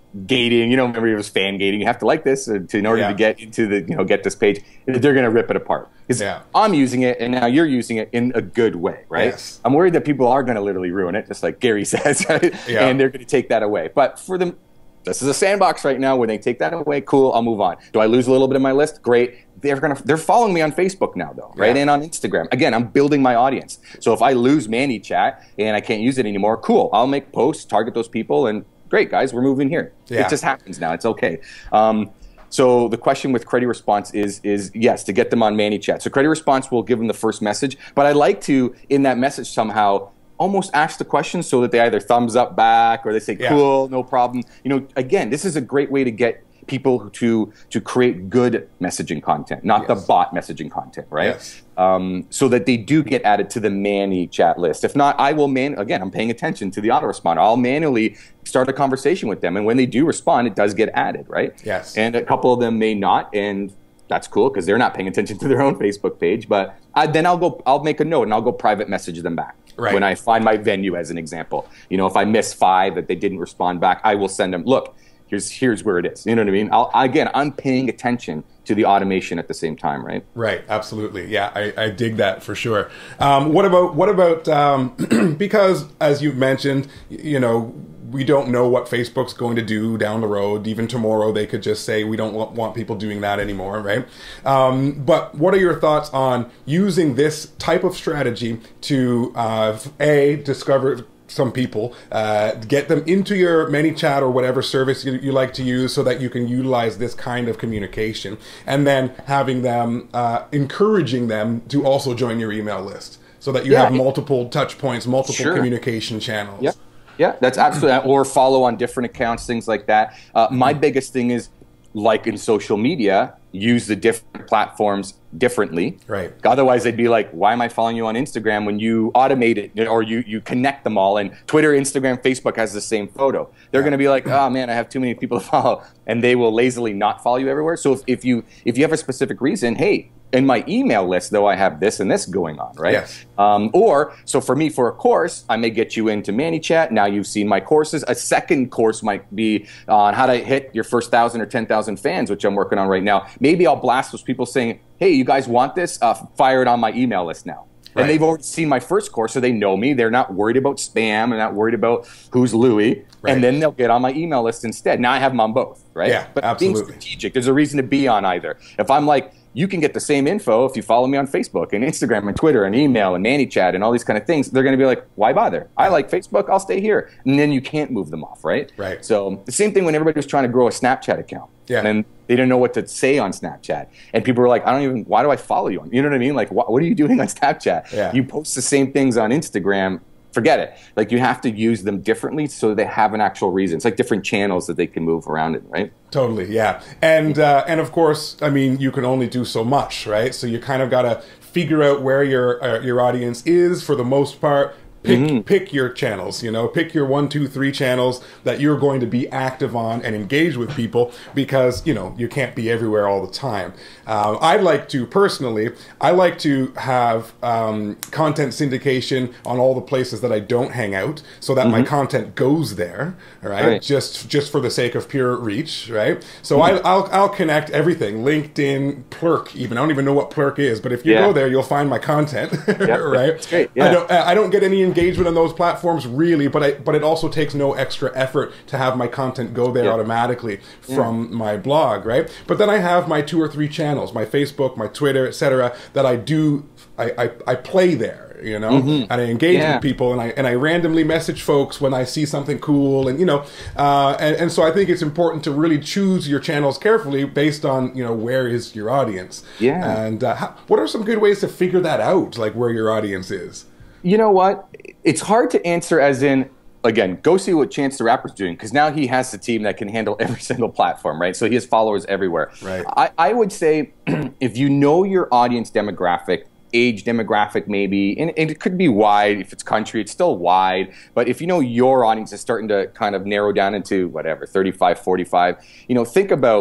gating. You know, remember it was fan gating. You have to like this to, in order yeah. to get into the, you know, get this page. They're going to rip it apart. Because yeah. I'm using it, and now you're using it in a good way, right? Yes. I'm worried that people are going to literally ruin it, just like Gary says, right? Yeah. And they're going to take that away. But for them, this is a sandbox right now. When they take that away, cool, I'll move on. Do I lose a little bit of my list? Great. They're gonna they're following me on Facebook now, though, right? Yeah. And on Instagram. Again, I'm building my audience. So if I lose ManyChat and I can't use it anymore, cool. I'll make posts, target those people, and great, guys, we're moving here. Yeah. It just happens now. It's okay. Um, So the question with Credit Response is, is yes, to get them on ManyChat. So Credit Response will give them the first message, but I like to, in that message somehow, almost ask the question so that they either thumbs up back or they say, cool, yeah. no problem. You know, again, this is a great way to get people to to create good messaging content, not yes. the bot messaging content, right? Yes. Um, so that they do get added to the ManyChat list. If not, I will man again, I'm paying attention to the autoresponder. I'll manually start a conversation with them, and when they do respond, it does get added, right? Yes. And a couple of them may not, and that's cool because they're not paying attention to their own Facebook page. But I, then I'll go, I'll make a note and I'll go private message them back. Right. When I find my venue, as an example, you know, if I miss five that they didn't respond back, I will send them, look, here's here's where it is. You know what I mean? I'll, again, I'm paying attention to the automation at the same time, right? Right. Absolutely. Yeah, I, I dig that for sure. Um, what about what about um, because as you mentioned, you know, we don't know what Facebook's going to do down the road. Even tomorrow, they could just say we don't want, want people doing that anymore, right? Um, but what are your thoughts on using this type of strategy to uh, a discover some people, uh, get them into your ManyChat or whatever service you, you like to use so that you can utilize this kind of communication, and then having them, uh, encouraging them to also join your email list so that you yeah, have multiple touch points, multiple sure. communication channels. Yeah, yeah, that's absolutely, or follow on different accounts, things like that. Uh, my biggest thing is, like in social media, use the different platforms differently. Right. Otherwise, they'd be like, why am I following you on Instagram when you automate it or you, you connect them all? And Twitter, Instagram, Facebook has the same photo. They're yeah. going to be like, oh, man, I have too many people to follow. And they will lazily not follow you everywhere. So if, if you if you have a specific reason, hey, in my email list, though, I have this and this going on, right? Yes. Um, or, so for me, for a course, I may get you into ManyChat. Now you've seen my courses. A second course might be on how to hit your first one thousand or ten thousand fans, which I'm working on right now. Maybe I'll blast those people saying, hey, you guys want this? Uh, fire it on my email list now. Right. And they've already seen my first course, so they know me. They're not worried about spam. They're not worried about who's Louis. Right. And then they'll get on my email list instead. Now I have them on both, right? Yeah, but absolutely. Being strategic, there's a reason to be on either. If I'm like, you can get the same info if you follow me on Facebook and Instagram and Twitter and email and ManyChat and all these kind of things. They're going to be like, why bother? I like Facebook. I'll stay here. And then you can't move them off, right? Right. So the same thing when everybody was trying to grow a Snapchat account. Yeah. And they didn't know what to say on Snapchat. And people were like, I don't even, why do I follow you? You know what I mean? Like, what, what are you doing on Snapchat? Yeah. You post the same things on Instagram. Forget it. Like, you have to use them differently so they have an actual reason. It's like different channels that they can move around in, right? Totally, yeah. And uh, and of course, I mean, you can only do so much, right? So you kind of got to figure out where your uh, your audience is for the most part. Pick, mm-hmm. pick your channels, you know, pick your one, two, three channels that you're going to be active on and engage with people, because, you know, you can't be everywhere all the time. Um, I'd like to, personally, I like to have um, content syndication on all the places that I don't hang out, so that mm-hmm. my content goes there, right? right? Just just for the sake of pure reach, right? So mm-hmm. I, I'll, I'll connect everything, LinkedIn, Plurk even. I don't even know what Plurk is, but if you yeah. go there, you'll find my content, yep. right? That's great. Yeah. I don't, I don't get any engagement on those platforms really, but I but it also takes no extra effort to have my content go there yeah. automatically from yeah. my blog, right? But then I have my two or three channels, my Facebook, my Twitter, et cetera, that I do I, I, I play there, you know, mm-hmm. and I engage yeah. with people, and I and I randomly message folks when I see something cool, and you know, uh, and and so I think it's important to really choose your channels carefully based on, you know, where is your audience, yeah, and uh, how, what are some good ways to figure that out, like where your audience is? You know what? It's hard to answer as in, again, go see what Chance the Rapper's doing, because now he has the team that can handle every single platform, right? So he has followers everywhere. Right. I, I would say if you know your audience demographic, age demographic maybe, and, and it could be wide. If it's country, it's still wide. But if you know your audience is starting to kind of narrow down into whatever, thirty-five, forty-five, you know, think about,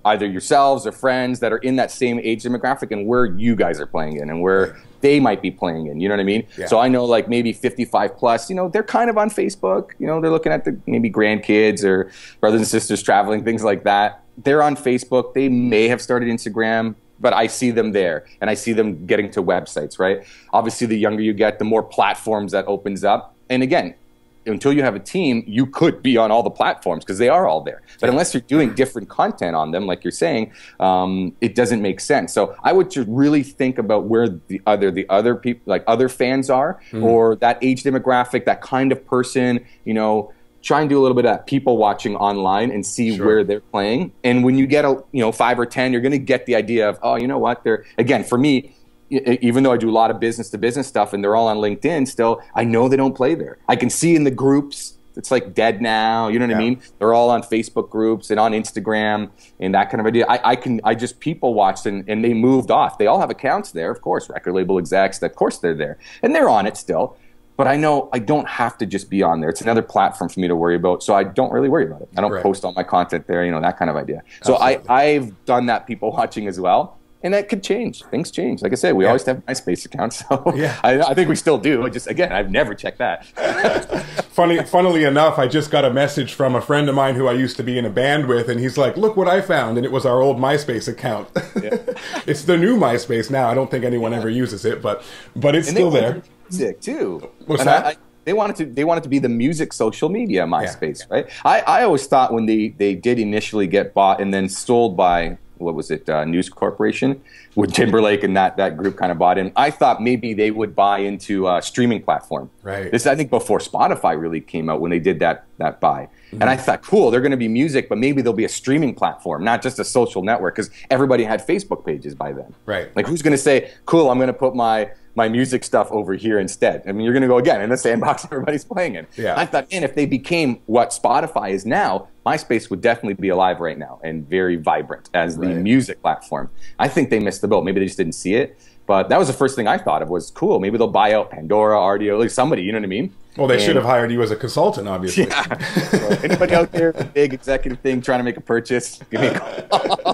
either yourselves or friends that are in that same age demographic and where you guys are playing in and where they might be playing in. You know what I mean? Yeah. So I know like maybe fifty-five plus, you know, they're kind of on Facebook. You know, they're looking at the maybe grandkids or brothers and sisters traveling, things like that. They're on Facebook. They may have started Instagram, but I see them there and I see them getting to websites, right? Obviously, the younger you get, the more platforms that opens up. And again, until you have a team, you could be on all the platforms because they are all there. But unless you're doing different content on them, like you're saying, um, it doesn't make sense. So I would just really think about where the other the other people, like other fans are, mm. or that age demographic, that kind of person. You know, try and do a little bit of that people watching online and see sure. where they're playing. And when you get a you know five or ten, you're going to get the idea of, oh, you know what? They're again for me. Even though I do a lot of business-to-business stuff and they're all on LinkedIn still, I know they don't play there. I can see in the groups, it's like dead now, you know what yeah. I mean? They're all on Facebook groups and on Instagram and that kind of idea. I, I can, I just people watched and, and they moved off. They all have accounts there, of course, record label execs, of course they're there. And they're on it still. But I know I don't have to just be on there. It's another platform for me to worry about, so I don't really worry about it. I don't right. post all my content there, you know, that kind of idea. So I, I've done that people watching as well. And that could change. Things change. Like I said, we yeah. always have MySpace accounts. So yeah. I, I think we still do. I just again, I've never checked that. Funny, funnily enough, I just got a message from a friend of mine who I used to be in a band with, and he's like, "Look what I found!" And it was our old MySpace account. Yeah. It's the new MySpace now. I don't think anyone yeah. ever uses it, but but it's and still there. Music too. What's and that? I, I, they wanted to. They wanted to be the music social media MySpace, yeah. right? I, I always thought when they they did initially get bought and then sold by. What was it, uh, News Corporation, with Timberlake and that that group kind of bought in. I thought maybe they would buy into a streaming platform. Right. This I think before Spotify really came out when they did that that buy. Mm-hmm. And I thought, cool, they're going to be music, but maybe there'll be a streaming platform, not just a social network, because everybody had Facebook pages by then. Right. Like who's going to say, cool, I'm going to put my my music stuff over here instead. I mean, you're going to go again in the sandbox everybody's playing in. Yeah. I thought, man, if they became what Spotify is now, MySpace would definitely be alive right now and very vibrant as the right. music platform. I think they missed the boat. Maybe they just didn't see it. But that was the first thing I thought of was, cool, maybe they'll buy out Pandora, Rdio, like somebody, you know what I mean? Well, they and, should have hired you as a consultant, obviously. Yeah. So anybody out there, big executive thing, trying to make a purchase, give me a call.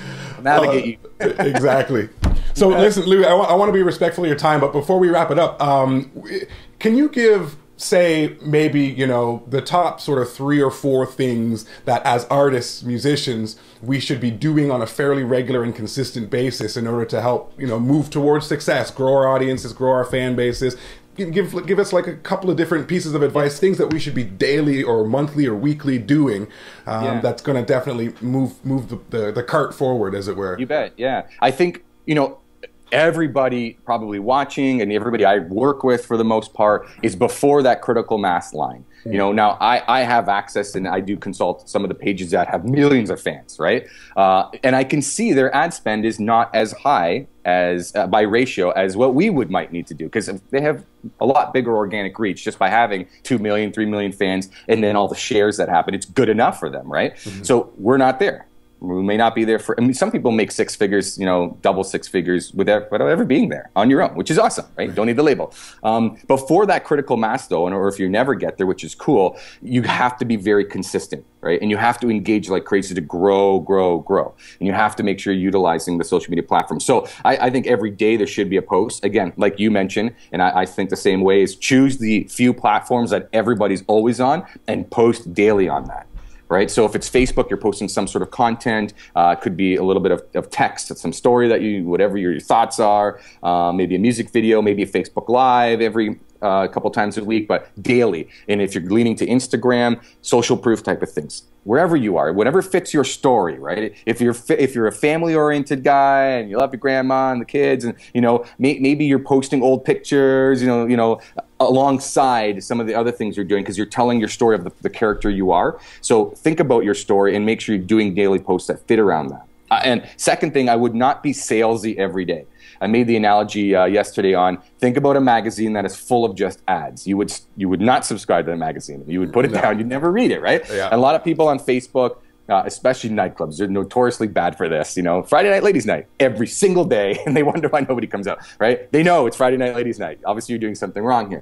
Navigate uh, you. Exactly. So yeah. listen, Lou, I, I want to be respectful of your time, but before we wrap it up, um, can you give, say, maybe, you know, the top sort of three or four things that as artists, musicians, we should be doing on a fairly regular and consistent basis in order to help, you know, move towards success, grow our audiences, grow our fan bases? Give, give us like a couple of different pieces of advice, things that we should be daily or monthly or weekly doing um, yeah. that's going to definitely move move the, the, the cart forward, as it were. You bet, yeah. I think, you know, everybody probably watching and everybody I work with for the most part is before that critical mass line. Mm-hmm. You know, now I, I have access and I do consult some of the pages that have millions of fans, right? Uh, and I can see their ad spend is not as high as uh, by ratio as what we would might need to do, because they have a lot bigger organic reach just by having two million, three million fans and then all the shares that happen. It's good enough for them, right? Mm-hmm. So we're not there. We may not be there for, I mean, some people make six figures, you know, double six figures without, without ever being there on your own, which is awesome, right? Don't need the label. Um, before that critical mass, though, and or if you never get there, which is cool, you have to be very consistent, right? And you have to engage like crazy to grow, grow, grow. And you have to make sure you're utilizing the social media platform. So I, I think every day there should be a post. Again, like you mentioned, and I, I think the same way, is choose the few platforms that everybody's always on and post daily on that. Right, so if it's Facebook, you're posting some sort of content. Uh, it could be a little bit of, of text, some story that you, whatever your, your thoughts are. Uh, maybe a music video, maybe a Facebook Live every uh, couple times a week, but daily. And if you're leaning to Instagram, social proof type of things. Wherever you are, whatever fits your story, right? If you're if you're a family-oriented guy and you love your grandma and the kids, and you know may, maybe you're posting old pictures, you know, you know, alongside some of the other things you're doing because you're telling your story of the, the character you are. So think about your story and make sure you're doing daily posts that fit around that. Uh, and second thing, I would not be salesy every day. I made the analogy uh, yesterday on think about a magazine that is full of just ads. You would you would not subscribe to the magazine. You would put it no. down. You'd never read it, right? Yeah. And a lot of people on Facebook, uh, especially nightclubs, they're notoriously bad for this. You know, Friday night, ladies' night, every single day, and they wonder why nobody comes out, right? They know it's Friday night, ladies' night. Obviously, you're doing something wrong here.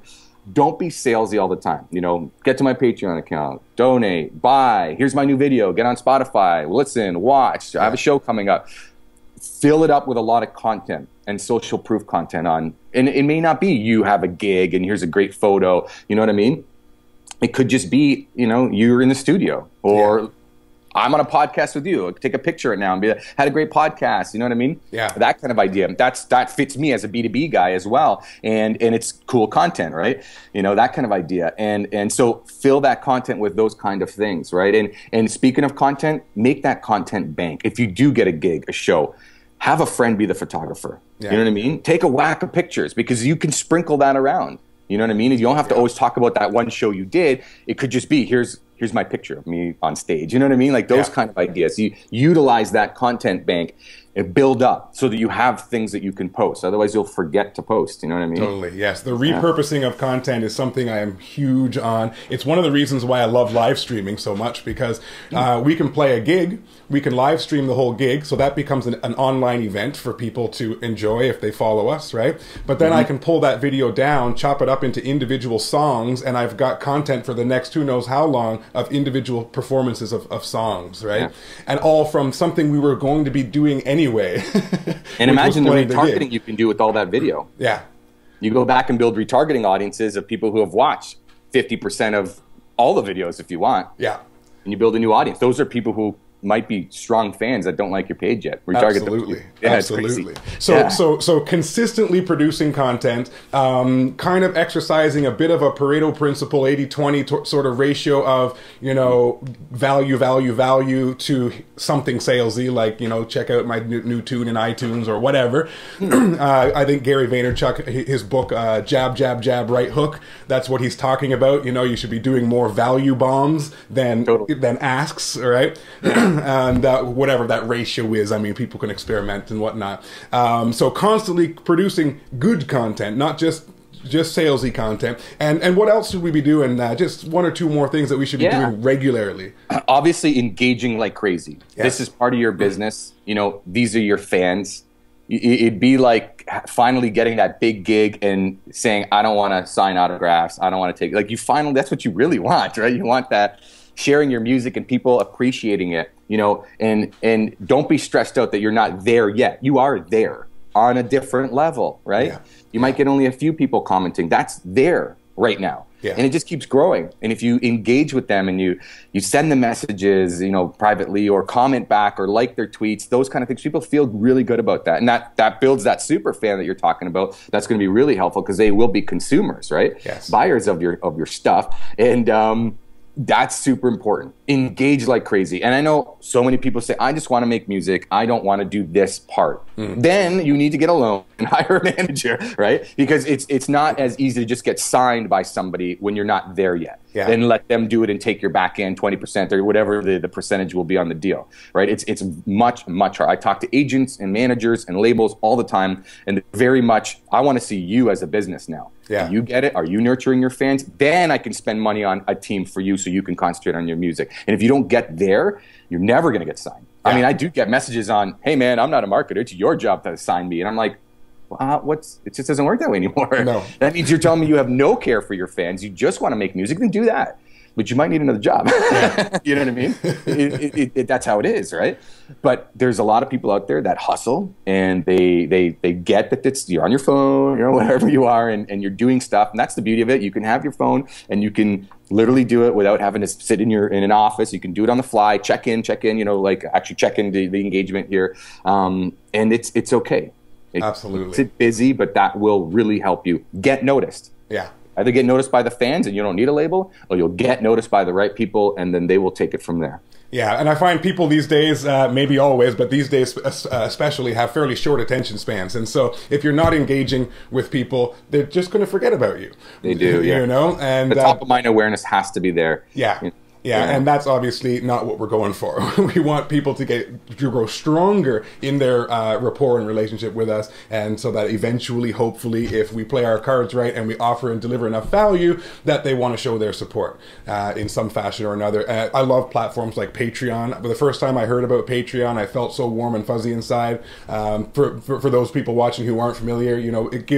don't be salesy all the time. You know, get to my Patreon account, donate, buy. Here's my new video. Get on Spotify, listen, watch. I have a show coming up. Fill it up with a lot of content and social proof content on. And it may not be you have a gig and here's a great photo. You know what I mean? It could just be, you know, you're in the studio, or yeah. I'm on a podcast with you. Take a picture right now and be like, had a great podcast. You know what I mean? Yeah. That kind of idea. That's that fits me as a B two B guy as well. And and it's cool content, right? You know, that kind of idea. And and so fill that content with those kind of things, right? And and speaking of content, make that content bank. If you do get a gig, a show, have a friend be the photographer. Yeah. You know what I mean? Take a whack of pictures, because you can sprinkle that around. You know what I mean? You don't have to yeah. always talk about that one show you did. It could just be, here's here's my picture of me on stage. You know what I mean? Like those yeah. kind of ideas. You utilize that content bank and build up so that you have things that you can post. Otherwise, you'll forget to post. You know what I mean? Totally, yes. The repurposing yeah. of content is something I am huge on. It's one of the reasons why I love live streaming so much, because uh, we can play a gig, we can live stream the whole gig, so that becomes an, an online event for people to enjoy if they follow us, right? But then mm-hmm. I can pull that video down, chop it up into individual songs, and I've got content for the next who knows how long of individual performances of, of songs, right? Yeah. And all from something we were going to be doing anyway. Way. And imagine the retargeting you can do with all that video. Yeah. You go back and build retargeting audiences of people who have watched fifty percent of all the videos if you want. Yeah. And you build a new audience. Those are people who might be strong fans that don't like your page yet. Retarget Absolutely. Them. Yeah, Absolutely. So, yeah. so, so consistently producing content, um, kind of exercising a bit of a Pareto principle, eighty twenty sort of ratio of, you know, value, value, value to something salesy, like, you know, check out my new, new tune in iTunes or whatever. uh, I think Gary Vaynerchuk, his book, uh, Jab, Jab, Jab, Right Hook, that's what he's talking about. You know, you should be doing more value bombs than, totally. than asks, right? And uh, whatever that ratio is, I mean, people can experiment and whatnot. Um, so constantly producing good content, not just just salesy content. And and what else should we be doing? Uh, just one or two more things that we should be yeah. doing regularly. Obviously, engaging like crazy. Yes. This is part of your business. You know, these are your fans. It'd be like finally getting that big gig and saying, I don't want to sign autographs. I don't want to take, like you finally, that's what you really want, right? You want that. Sharing your music and people appreciating it, you know, and and don't be stressed out that you're not there yet. You are there on a different level, right? Yeah. You might get only a few people commenting. That's there right now. Yeah. And it just keeps growing. And if you engage with them and you you send them messages, you know, privately, or comment back or like their tweets, those kind of things, people feel really good about that. And that that builds that super fan that you're talking about. That's going to be really helpful, because they will be consumers, right? Yes. Buyers of your of your stuff. And um that's super important. Engage like crazy. And I know so many people say, I just want to make music. I don't want to do this part. Mm. Then you need to get a loan and hire a manager, right? Because it's it's not as easy to just get signed by somebody when you're not there yet. Yeah. Then let them do it and take your back end twenty percent or whatever the, the percentage will be on the deal, right? It's it's much, much harder. I talk to agents and managers and labels all the time, and very much, I want to see you as a business now. Yeah. Do you get it? Are you nurturing your fans? Then I can spend money on a team for you so you can concentrate on your music. And if you don't get there, you're never going to get signed. Yeah. I mean, I do get messages on, hey, man, I'm not a marketer. It's your job to sign me. And I'm like, well, what's, it just doesn't work that way anymore. No. That means you're telling me you have no care for your fans. You just want to make music. Then do that. But you might need another job. Yeah. You know what I mean? it, it, it, it, that's how it is, right? But there's a lot of people out there that hustle, and they they they get that it's, you're on your phone, you know, wherever you are, and, and you're doing stuff. And that's the beauty of it. You can have your phone, and you can literally do it without having to sit in your in an office. You can do it on the fly, check in, check in, you know, like actually check in the, the engagement here. Um, and it's it's okay. It, Absolutely. It's busy, but that will really help you get noticed. Yeah. Either get noticed by the fans and you don't need a label, or you'll get noticed by the right people, and then they will take it from there. Yeah, and I find people these days, uh, maybe always, but these days uh, especially, have fairly short attention spans. And so if you're not engaging with people, they're just going to forget about you. They do, yeah. You know? And the top uh, of mind awareness has to be there. Yeah. You know? Yeah, Yeah. and that's obviously not what we're going for. We want people to get to grow stronger in their uh, rapport and relationship with us, and so that eventually, hopefully, if we play our cards right and we offer and deliver enough value, that they want to show their support uh, in some fashion or another. Uh, I love platforms like Patreon. But the first time I heard about Patreon, I felt so warm and fuzzy inside. Um, for, for for those people watching who aren't familiar, you know, it gives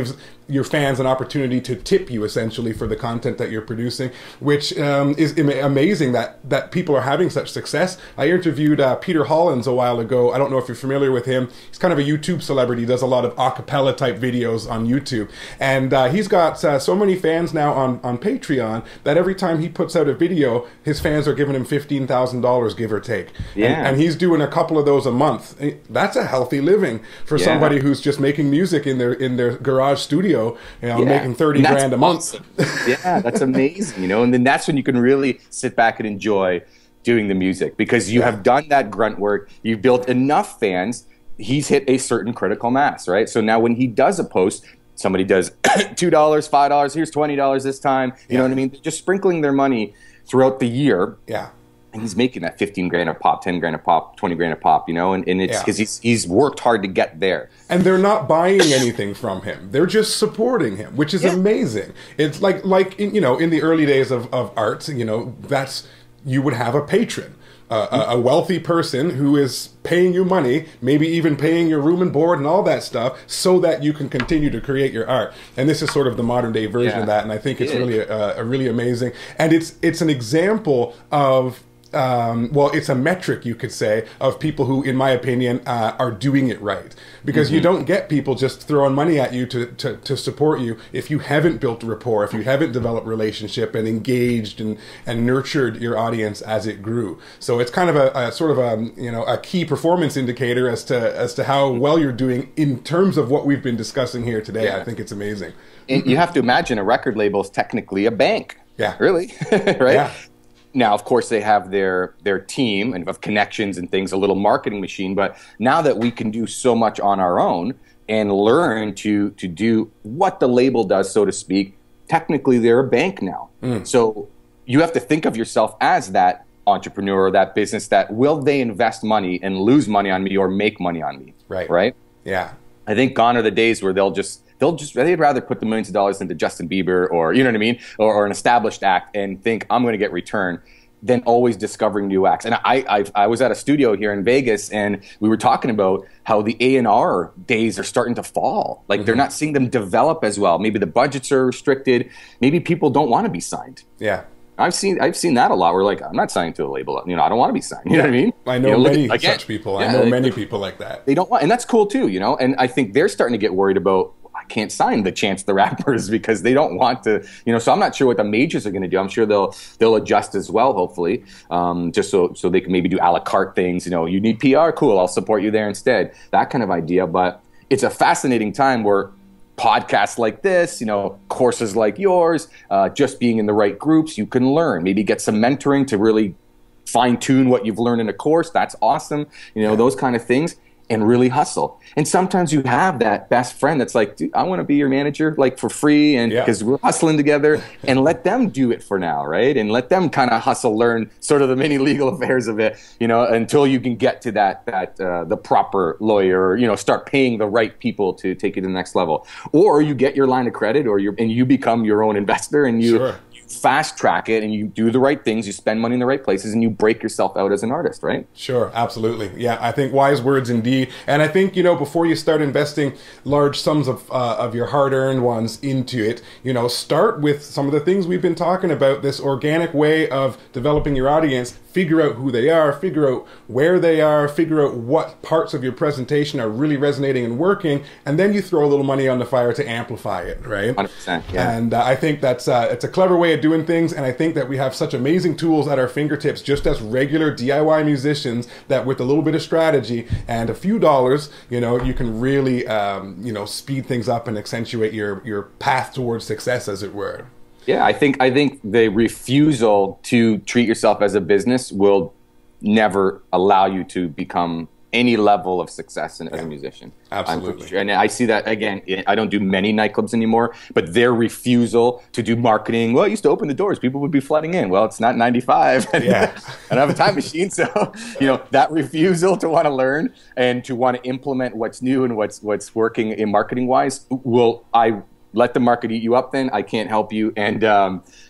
your fans an opportunity to tip you essentially for the content that you're producing, which um, is am- amazing that that people are having such success. I interviewed uh, Peter Hollins a while ago. I don't know if you're familiar with him. He's kind of a YouTube celebrity. He does a lot of a cappella type videos on YouTube, and uh, he's got uh, so many fans now on on Patreon that every time he puts out a video, his fans are giving him fifteen thousand dollars, give or take. Yeah, and, and he's doing a couple of those a month. That's a healthy living for yeah. somebody who's just making music in their in their garage studio. You know, yeah. making thirty grand a month. Awesome. Yeah, that's amazing. You know, and then that's when you can really sit back and enjoy doing the music, because you yeah. have done that grunt work. You've built enough fans. He's hit a certain critical mass, right? So now when he does a post, somebody does two dollars, five dollars. Here's twenty dollars this time. You yeah. know what I mean? They're just sprinkling their money throughout the year. Yeah. And he's making that fifteen grand a pop, ten grand a pop, twenty grand a pop, you know, and, and it's because yeah. he's he's worked hard to get there. And they're not buying anything from him. They're just supporting him, which is yeah. amazing. It's like, like in, you know, in the early days of, of art, you know, that's, you would have a patron. Uh, a, a wealthy person who is paying you money, maybe even paying your room and board and all that stuff, so that you can continue to create your art. And this is sort of the modern day version yeah. of that, and I think it's yeah. really a, a really amazing. And it's it's an example of. Um, well, it's a metric, you could say, of people who, in my opinion, uh, are doing it right. Because mm-hmm. you don't get people just throwing money at you to, to, to support you if you haven't built rapport, if you haven't developed relationship and engaged and, and nurtured your audience as it grew. So it's kind of a, a sort of a, you know, a key performance indicator as to as to how well you're doing in terms of what we've been discussing here today. Yeah. I think it's amazing. And you have to imagine a record label is technically a bank. Yeah. Really? Right? Yeah. Now, of course, they have their their team and of connections and things, a little marketing machine. But now that we can do so much on our own and learn to to do what the label does, so to speak, technically they're a bank now. Mm. So you have to think of yourself as that entrepreneur, that business, that will they invest money and lose money on me or make money on me? Right. Right? Yeah. I think gone are the days where they'll just They'll just, they'd rather put the millions of dollars into Justin Bieber or, you know what I mean, or, or an established act and think I'm going to get return than always discovering new acts. And I, I, I was at a studio here in Vegas and we were talking about how the A and R days are starting to fall. Like mm-hmm. they're not seeing them develop as well. Maybe the budgets are restricted. Maybe people don't want to be signed. Yeah. I've seen I've seen that a lot. We're like, I'm not signing to a label. You know, I don't want to be signed. You yeah. know what I mean? I know, you know many at, again, such people. Yeah, I know they, many people like that. They don't want, and that's cool too, you know? And I think they're starting to get worried about, I can't sign the Chance the Rappers because they don't want to, you know, so I'm not sure what the majors are going to do. I'm sure they'll they'll adjust as well, hopefully, um, just so so they can maybe do a la carte things. You know, you need P R? Cool, I'll support you there instead. That kind of idea. But it's a fascinating time where podcasts like this, you know, courses like yours, uh, just being in the right groups, you can learn. Maybe get some mentoring to really fine-tune what you've learned in a course. That's awesome. You know, those kind of things. And really hustle. And sometimes you have that best friend that's like, dude, I want to be your manager, like for free, and because yeah. we're hustling together, and let them do it for now, right? And let them kind of hustle, learn sort of the mini legal affairs of it, you know, until you can get to that that uh, the proper lawyer, you know, start paying the right people to take you to the next level, or you get your line of credit, or you and you become your own investor, and you. Sure. Fast track it and you do the right things, you spend money in the right places, and you break yourself out as an artist, right? Sure, absolutely. Yeah, I think wise words indeed. And I think, you know, before you start investing large sums of uh, of your hard-earned ones into it, you know, start with some of the things we've been talking about, this organic way of developing your audience. Figure out who they are, figure out where they are, figure out what parts of your presentation are really resonating and working, and then you throw a little money on the fire to amplify it, right? one hundred percent, yeah. And uh, I think that's uh, it's a clever way of doing things, and I think that we have such amazing tools at our fingertips just as regular D I Y musicians that with a little bit of strategy and a few dollars, you know, you can really, um, you know, speed things up and accentuate your, your path towards success, as it were. Yeah, I think I think the refusal to treat yourself as a business will never allow you to become any level of success in, yeah, as a musician. Absolutely. Sure. And I see that, again, I don't do many nightclubs anymore, but their refusal to do marketing, well, I used to open the doors, people would be flooding in. Well, it's not ninety-five. Yeah. I don't have a time machine. So, you know, that refusal to want to learn and to want to implement what's new and what's what's working in marketing wise, will I let the market eat you up then? I can't help you. And, um,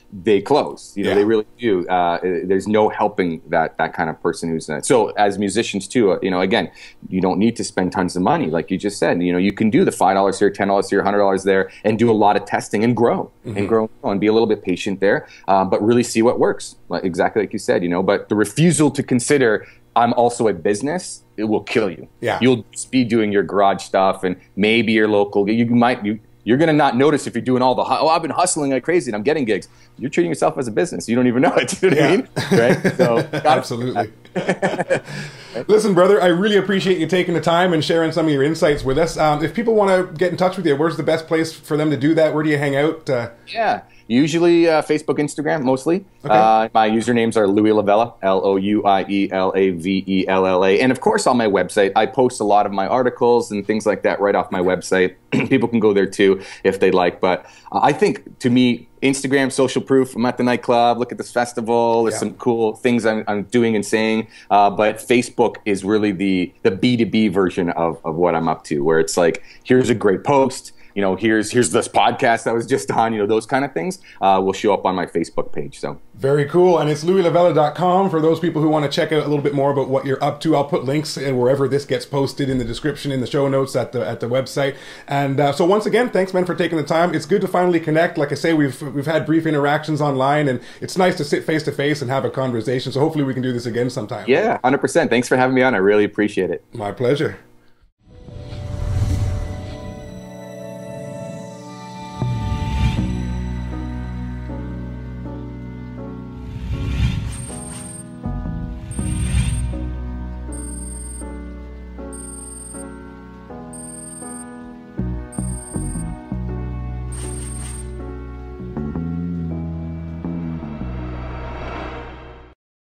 they close. You know, Yeah. they really do. Uh, there's no helping that that kind of person who's uh, so. As musicians too, uh, you know, again, you don't need to spend tons of money, like you just said. You know, you can do the five dollars here, ten dollars here, hundred dollars there, and do a lot of testing and grow mm-hmm. and grow and be a little bit patient there, uh, but really see what works. Like, exactly like you said, you know. But the refusal to consider I'm also a business, it will kill you. Yeah. You'll just be doing your garage stuff and maybe your local. You might you. You're going to not notice if you're doing all the, oh, I've been hustling like crazy and I'm getting gigs. You're treating yourself as a business. You don't even know it. You know what Yeah. I mean? Right? So, absolutely. Listen, brother, I really appreciate you taking the time and sharing some of your insights with us. Um, if people want to get in touch with you, where's the best place for them to do that? Where do you hang out? Uh, yeah. Usually uh, Facebook, Instagram, mostly. Okay. Uh, my usernames are Louie Lavella, L O U I E L A V E L L A. And of course, on my website, I post a lot of my articles and things like that right off my website. People can go there too if they like. But uh, I think, to me, Instagram, social proof. I'm at the nightclub. Look at this festival. There's yeah. some cool things I'm, I'm doing and saying. Uh, but Facebook is really the the B two B version of, of what I'm up to, where it's like, here's a great post. You know, here's here's this podcast that was just on, you know, those kind of things uh, will show up on my Facebook page. So very cool. And it's louie lavella dot com for those people who want to check out a little bit more about what you're up to. I'll put links wherever this gets posted in the description, in the show notes at the at the website. And uh, so once again, thanks, man, for taking the time. It's good to finally connect. Like I say, we've we've had brief interactions online, and it's nice to sit face to face and have a conversation. So hopefully we can do this again sometime. Yeah, one hundred percent. Thanks for having me on. I really appreciate it. My pleasure.